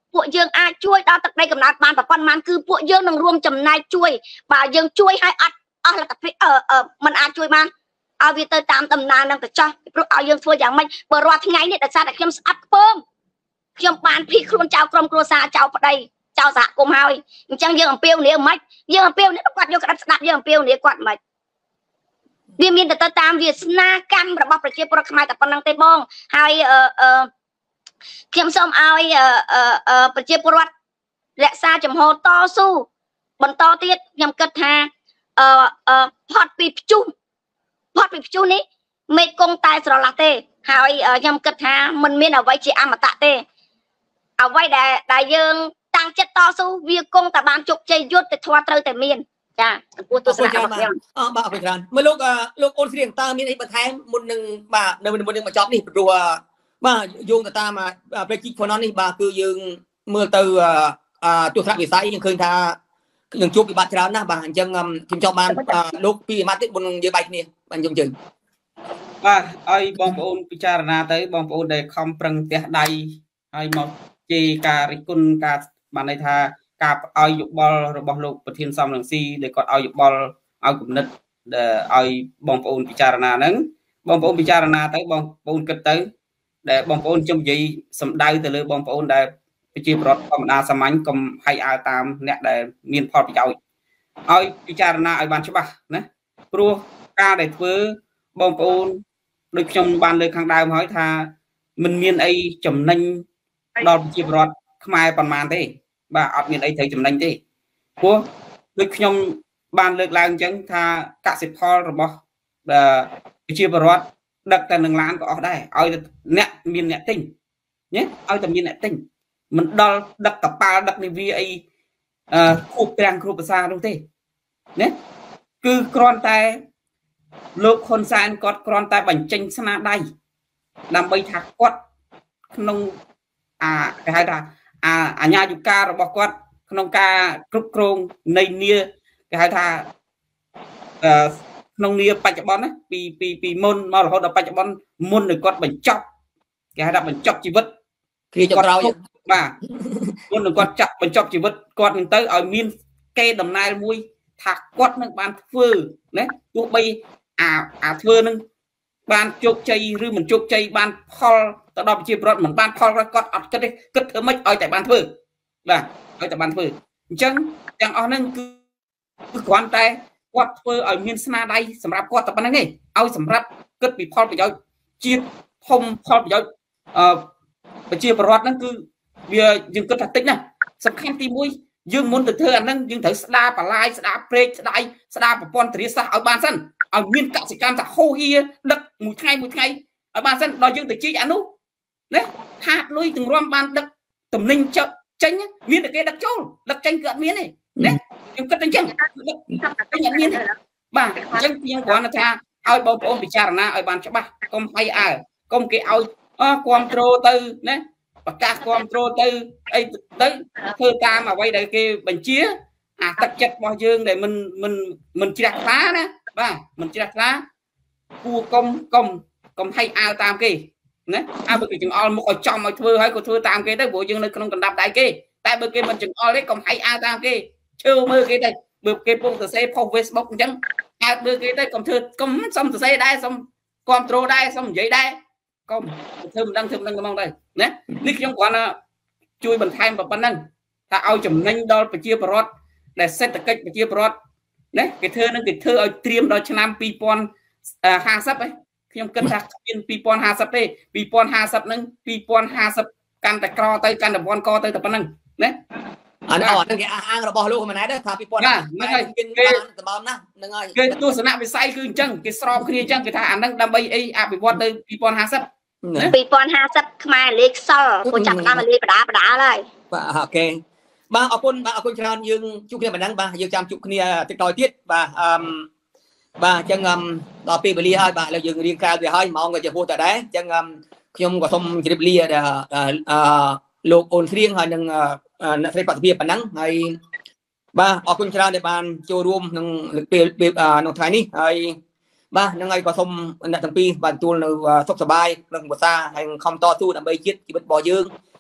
ពួកយើងអាចជួយដល់ទឹកដីកំណើតបានប្រព័ន្ធបានគឺពួកយើងនឹងរួមចំណែកជួយបើយើងជួយឲ្យអត់អស់លទ្ធភាពអឺมันអាចជួយបានឲ្យវាទៅតាមដំណើរនឹងទៅចោះព្រោះឲ្យយើងធ្វើយ៉ាងម៉េចបើរាល់ថ្ងៃនេះដោយសារតែខ្ញុំស្អប់ខ្ពើមខ្ញុំបានភីខ្លួនចៅក្រុមគ្រួសារចៅប្តីចៅសហគមន៍ហើយអញ្ចឹងយើងអំពាវនាវមិនយើងអំពាវនាវគាត់យកក្តាប់ស្ដាប់យើងអំពាវនាវគាត់មិនវាមានតែទៅតាមវាសនាកម្មរបស់ប្រជាពលរដ្ឋខ្មែរតែប៉ុណ្្នឹងទេបងហើយអឺអឺខ្ញុំសូមឲ្យអឺប្រជាពលរដ្ឋរក្សាចំហតស៊ូបន្តទៀតខ្ញុំគិតថាអឺអឺផុតពីព្យុះផុតពីព្យុះនេះមេឃគង់តែស្រឡះទេហើយខ្ញុំគិតថាมันមានអ្វីជាអមតៈទេអ្វីដែលដែលយើងតាំងចិត្តតស៊ូវាគង់តែបានជោគជ័យយុទ្ធទៅធ្លាប់ត្រូវតែមានចាចំពោះទស្សនៈរបស់ខ្ញុំអរបាទអរគុណច្រើនមើលលោកលោកអូនស្រីតើមានអីបន្ថែមមុននឹងបាទនៅមុននឹងបញ្ចប់នេះព្រោះបាទយោងទៅតាមប្រជាជននេះបាទគឺយើងមើលទៅទស្សនវិស័យយើងឃើញថានឹងជួបវិបត្តិច្រើនណាស់បាទអញ្ចឹងខ្ញុំចង់បានលោកពីអាម៉ាត់ទៀតមុននឹងយើងបែកគ្នាបាទខ្ញុំជឿបាទឲ្យបងប្អូនពិចារណាទៅបងប្អូនដែលខំប្រឹងផ្ទះដៃហើយមកជេរការរិះគន់ការបានន័យថាការឲ្យយោបល់របស់លោកប្រធានសំរងស៊ីដែលគាត់ឲ្យយោបល់ឲ្យគំនិតឲ្យបងប្អូនពិចារណាហ្នឹងបងប្អូនពិចារណាទៅបងប្អូនគិតទៅដែលបងប្អូនខ្ញុំនិយាយសំដៅទៅលើបងប្អូនដែលប្រជាប្រដ្ឋធម្មតាសាមញ្ញកុំហៃអើតាមអ្នកដែលមានផលប្រយោជន៍ឲ្យពិចារណាឲ្យបានច្បាស់ណាព្រោះការដែលធ្វើបងប្អូនដូចខ្ញុំបានលើកខាងដើមហើយថាមិនមានអីចំណេញដល់ប្រជាពលរដ្ឋខ្មែរប៉ុន្មានទេបាទអត់មានអីត្រូវចំណេញទេព្រោះដូចខ្ញុំបានលើកឡើងអញ្ចឹងថាកសិផលរបស់ប្រជាពលរដ្ឋដឹកតែនឹងឡានក៏អស់ដែរឲ្យអ្នកមានអ្នកទិញណាឲ្យតែមានអ្នកទិញមិនដល់ដឹកកប៉ាល់ដឹកនាវាអីអឺគ្រប់ទាំងគ្រប់ភាសានោះទេណាគឺគ្រាន់តែលោកហ៊ុនសែនគាត់គ្រាន់តែបញ្ចេញស្នាដៃដើម្បីថាគាត់ក្នុងអាគេហៅថាអាអាញាយុការបស់គាត់ក្នុងការគ្រប់គ្រងនៃនីគេហៅថាអឺក្នុងនីបច្ចុប្បន្នណាពីពីពីមុនមករហូតដល់បច្ចុប្បន្នមុននឹងគាត់បញ្ចប់គេហៅថាបញ្ចប់ជីវិតគ្រាចុងក្រោយបាទមុននឹងគាត់ចាក់បញ្ចប់ជីវិតគាត់នឹងទៅឲ្យមានកេរដំណែលមួយថាគាត់នឹងបានធ្វើណាទោះបីអាអាធ្វើនឹងបានជោគជ័យឬមិនជោគជ័យបានផលទៅដល់ប្រជាពលរដ្ឋមិនបានផលគាត់អត់គិតទេគិតធ្វើម៉េចឲ្យតែបានធ្វើបាទឲ្យតែបានធ្វើអញ្ចឹងទាំងអស់ហ្នឹងគឺគ្រាន់តែគាត់ធ្វើឲ្យមានស្នាដៃសម្រាប់គាត់តែប៉ុណ្្នឹងទេឲ្យសម្រាប់គិតពីផលប្រយោជន៍ជាតិធំផលប្រយោជន៍អឺប្រជាពលរដ្ឋហ្នឹងគឺវាយើងគិតថាតិចណាស់សំខាន់ទីមួយយើងមុនទៅធ្វើអាហ្នឹងយើងត្រូវស្ដារបន្លាយស្ដារព្រែកស្ដាយស្ដារប្រព័ន្ធធារាសាស្ត្រឲ្យបានសិនឲ្យមានកសិកម្មថាហូហៀដឹកមួយថ្ងៃមួយថ្ងៃឲ្យបានសិនដល់យើងទៅជីកអានោះណាខាតលុយទាំងរួមបានដឹកតំណែងចុះចេញមានតែគេដឹកចូលដឹកចេញគឺអត់មានទេណាខ្ញុំគិតតែអញ្ចឹងដឹកចេញអត់មានទេបាទអញ្ចឹងខ្ញុំគ្រាន់តែថាឲ្យបងប្អូនពិចារណាឲ្យបានច្បាស់កុំហៃអើកុំគេឲ្យអគ្រប់គ្រងទៅណាប្រកាសគ្រប់គ្រងទៅអីទៅធ្វើតាមអ្វីដែលគេបញ្ជាអាទឹកចិត្តរបស់យើងដែលមិនមិនមិនជ្រះថ្លាណាបាទមិនជ្រះថ្លាគួរកុំកុំកុំហៃអើតាមគេណាអើបើគេចង្អុលមុខឲ្យចំឲ្យធ្វើហើយក៏ធ្វើតាមគេទៅព្រោះយើងនៅក្នុងកណ្ដាប់ដៃគេតែបើគេមិនចង្អុលទេកុំហៃអើតាមគេជឿមើលគេទៅបើគេពុកសរសេរផុស Facebook អញ្ចឹងអើមើលគេទៅកុំធ្វើកុំសុំសរសេរដែរសុំគ្រប់គ្រងដែរសុំនិយាយដែរកុំធ្វើមិនដឹងធ្វើមិនដឹងហ្មងដែរណានេះខ្ញុំគ្រាន់តែជួយបន្ថែមប៉ុណ្ណឹងថាឲ្យចំណេញដល់ប្រជាពលរដ្ឋដែលសេដ្ឋកិច្ចប្រជាពលរដ្ឋណាគេធ្វើនឹងគេធ្វើឲ្យត្រៀមដល់ឆ្នាំពីរពាន់ហាសិបឯងខ្ញុំគិតថាមានពីរពាន់ហាសិបទេពីរពាន់ហាសិបហ្នឹងពីរពាន់ហាសិបកាន់តែក្រទៅកាន់តែវ័នកទៅតែប៉ុណ្្នឹងណាអានេះអានេះគេអះអាងរបស់លោកហ៊ុនម៉ាណែតថាពីរពាន់ហ្នឹងហើយគេបានតំបន់ណាហ្នឹងហើយគេទស្សនវិស័យគឺអញ្ចឹងគេស្របគ្នាអញ្ចឹងគេថាអាហ្នឹងដើម្បីអីអភិវឌ្ឍទៅពីរពាន់ហាសិបពីរពាន់ហាសិបខ្មែរលេខសល់គាត់ចាប់តាមលេខបដាបដាហើយបាទអូខេបាទអរគុណបាទអរគុណច្រើនយើងជួបគ្នាប៉ុណ្ណឹងបាទយើងចាំជួបគ្នាតិចតទៀតបាទអឺបាទអញ្ចឹងដល់ពេលវេលាហើយបាទឥឡូវយើងរៀងក្រៅវាហើយម៉ោងក៏ជាហួសតែដែរអញ្ចឹងខ្ញុំក៏សូមជម្រាបលាអឺលោកអូនស្រៀងហើយនឹងអ្នកស្រីបទភាពប៉ុណ្ណឹងហើយបាទអរគុណច្រើនដែលបានចូលរួមក្នុងពេលក្នុងថ្ងៃនេះហើយបាទហ្នឹងហើយក៏សូមអ្នកទាំងពីរបានទទួលនៅសុខសប្បាយក្នុងភាសាហើយខំតស៊ូដើម្បីជាតិជីវិតរបស់យើង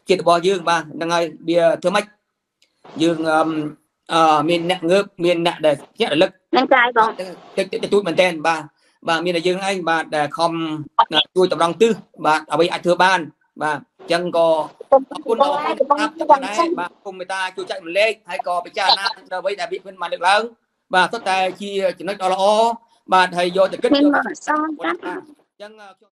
ជាតិរបស់យើងបាទហ្នឹងហើយវាធ្វើម៉េចយើងអឺមានអ្នកងើបមានអ្នកដែលជារលឹកនឹងចាយបងតិចតិចជួយមែនតើបាទបាទមានតែយើងឯងបាទដែលខំជួយតម្រង់ទិសបាទអ្វីអាចធ្វើបានបាទអញ្ចឹងក៏អរគុណដល់បងប្អូនដែរបាទគុំមេត្តាជួយចែកម្លែកហើយក៏ពិចារណាដល់អ្វីដែលវាមិនបានលើកឡើងបាទសុទ្ធតែជាចំណុចដ៏ល្អបាទហើយយកទៅគិតយកអញ្ចឹង